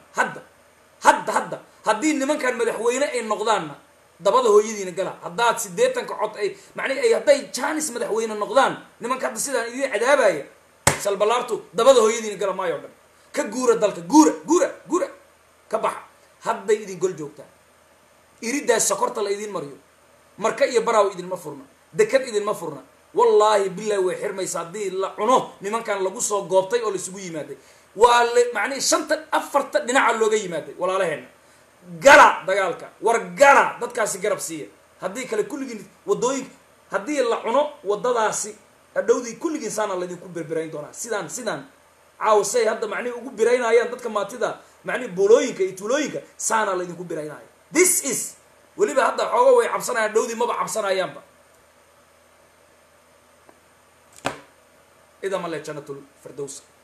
hadda haddii nimankan madaxweyne ay noqdaanna dabada hooyadiina gala haddaad 80 cod ay macnii ay hadday jaanis madaxweyne noqdaan nimanka hadda sidaan idiin cadaabaya salbalaartu dabada hooyadiina gala maayo dhan ka guura dalka guura ka baxa hadday idin gol joogtaa iridaas sokorta la idin mariyo marka iyo baraaw idinma furna dekad idinma furna wallaahi billahi way xirmaysa haddii la cuno nimankan lagu soo goobtay oo laisugu yimaaday waa macnii 4 dhinaca looga yimaaday walaalaheena gala dagaalka war gala dadkaasi garab siiya haddii kale kulligiin wadooyinka haddii la cuno waddadaasi adhowdii kulligiin saana laydinku berberayn doonaa sidaan caawsay hadda macnii ugu biraynayaan dadka maatida macnii boolooyinka iyo tuulooyinka saana laydinku biraynaya this is weliba hadda xoogo way cabsanayaan dhowdii maba cabsanayaanba إذا ما لا جنة الفردوس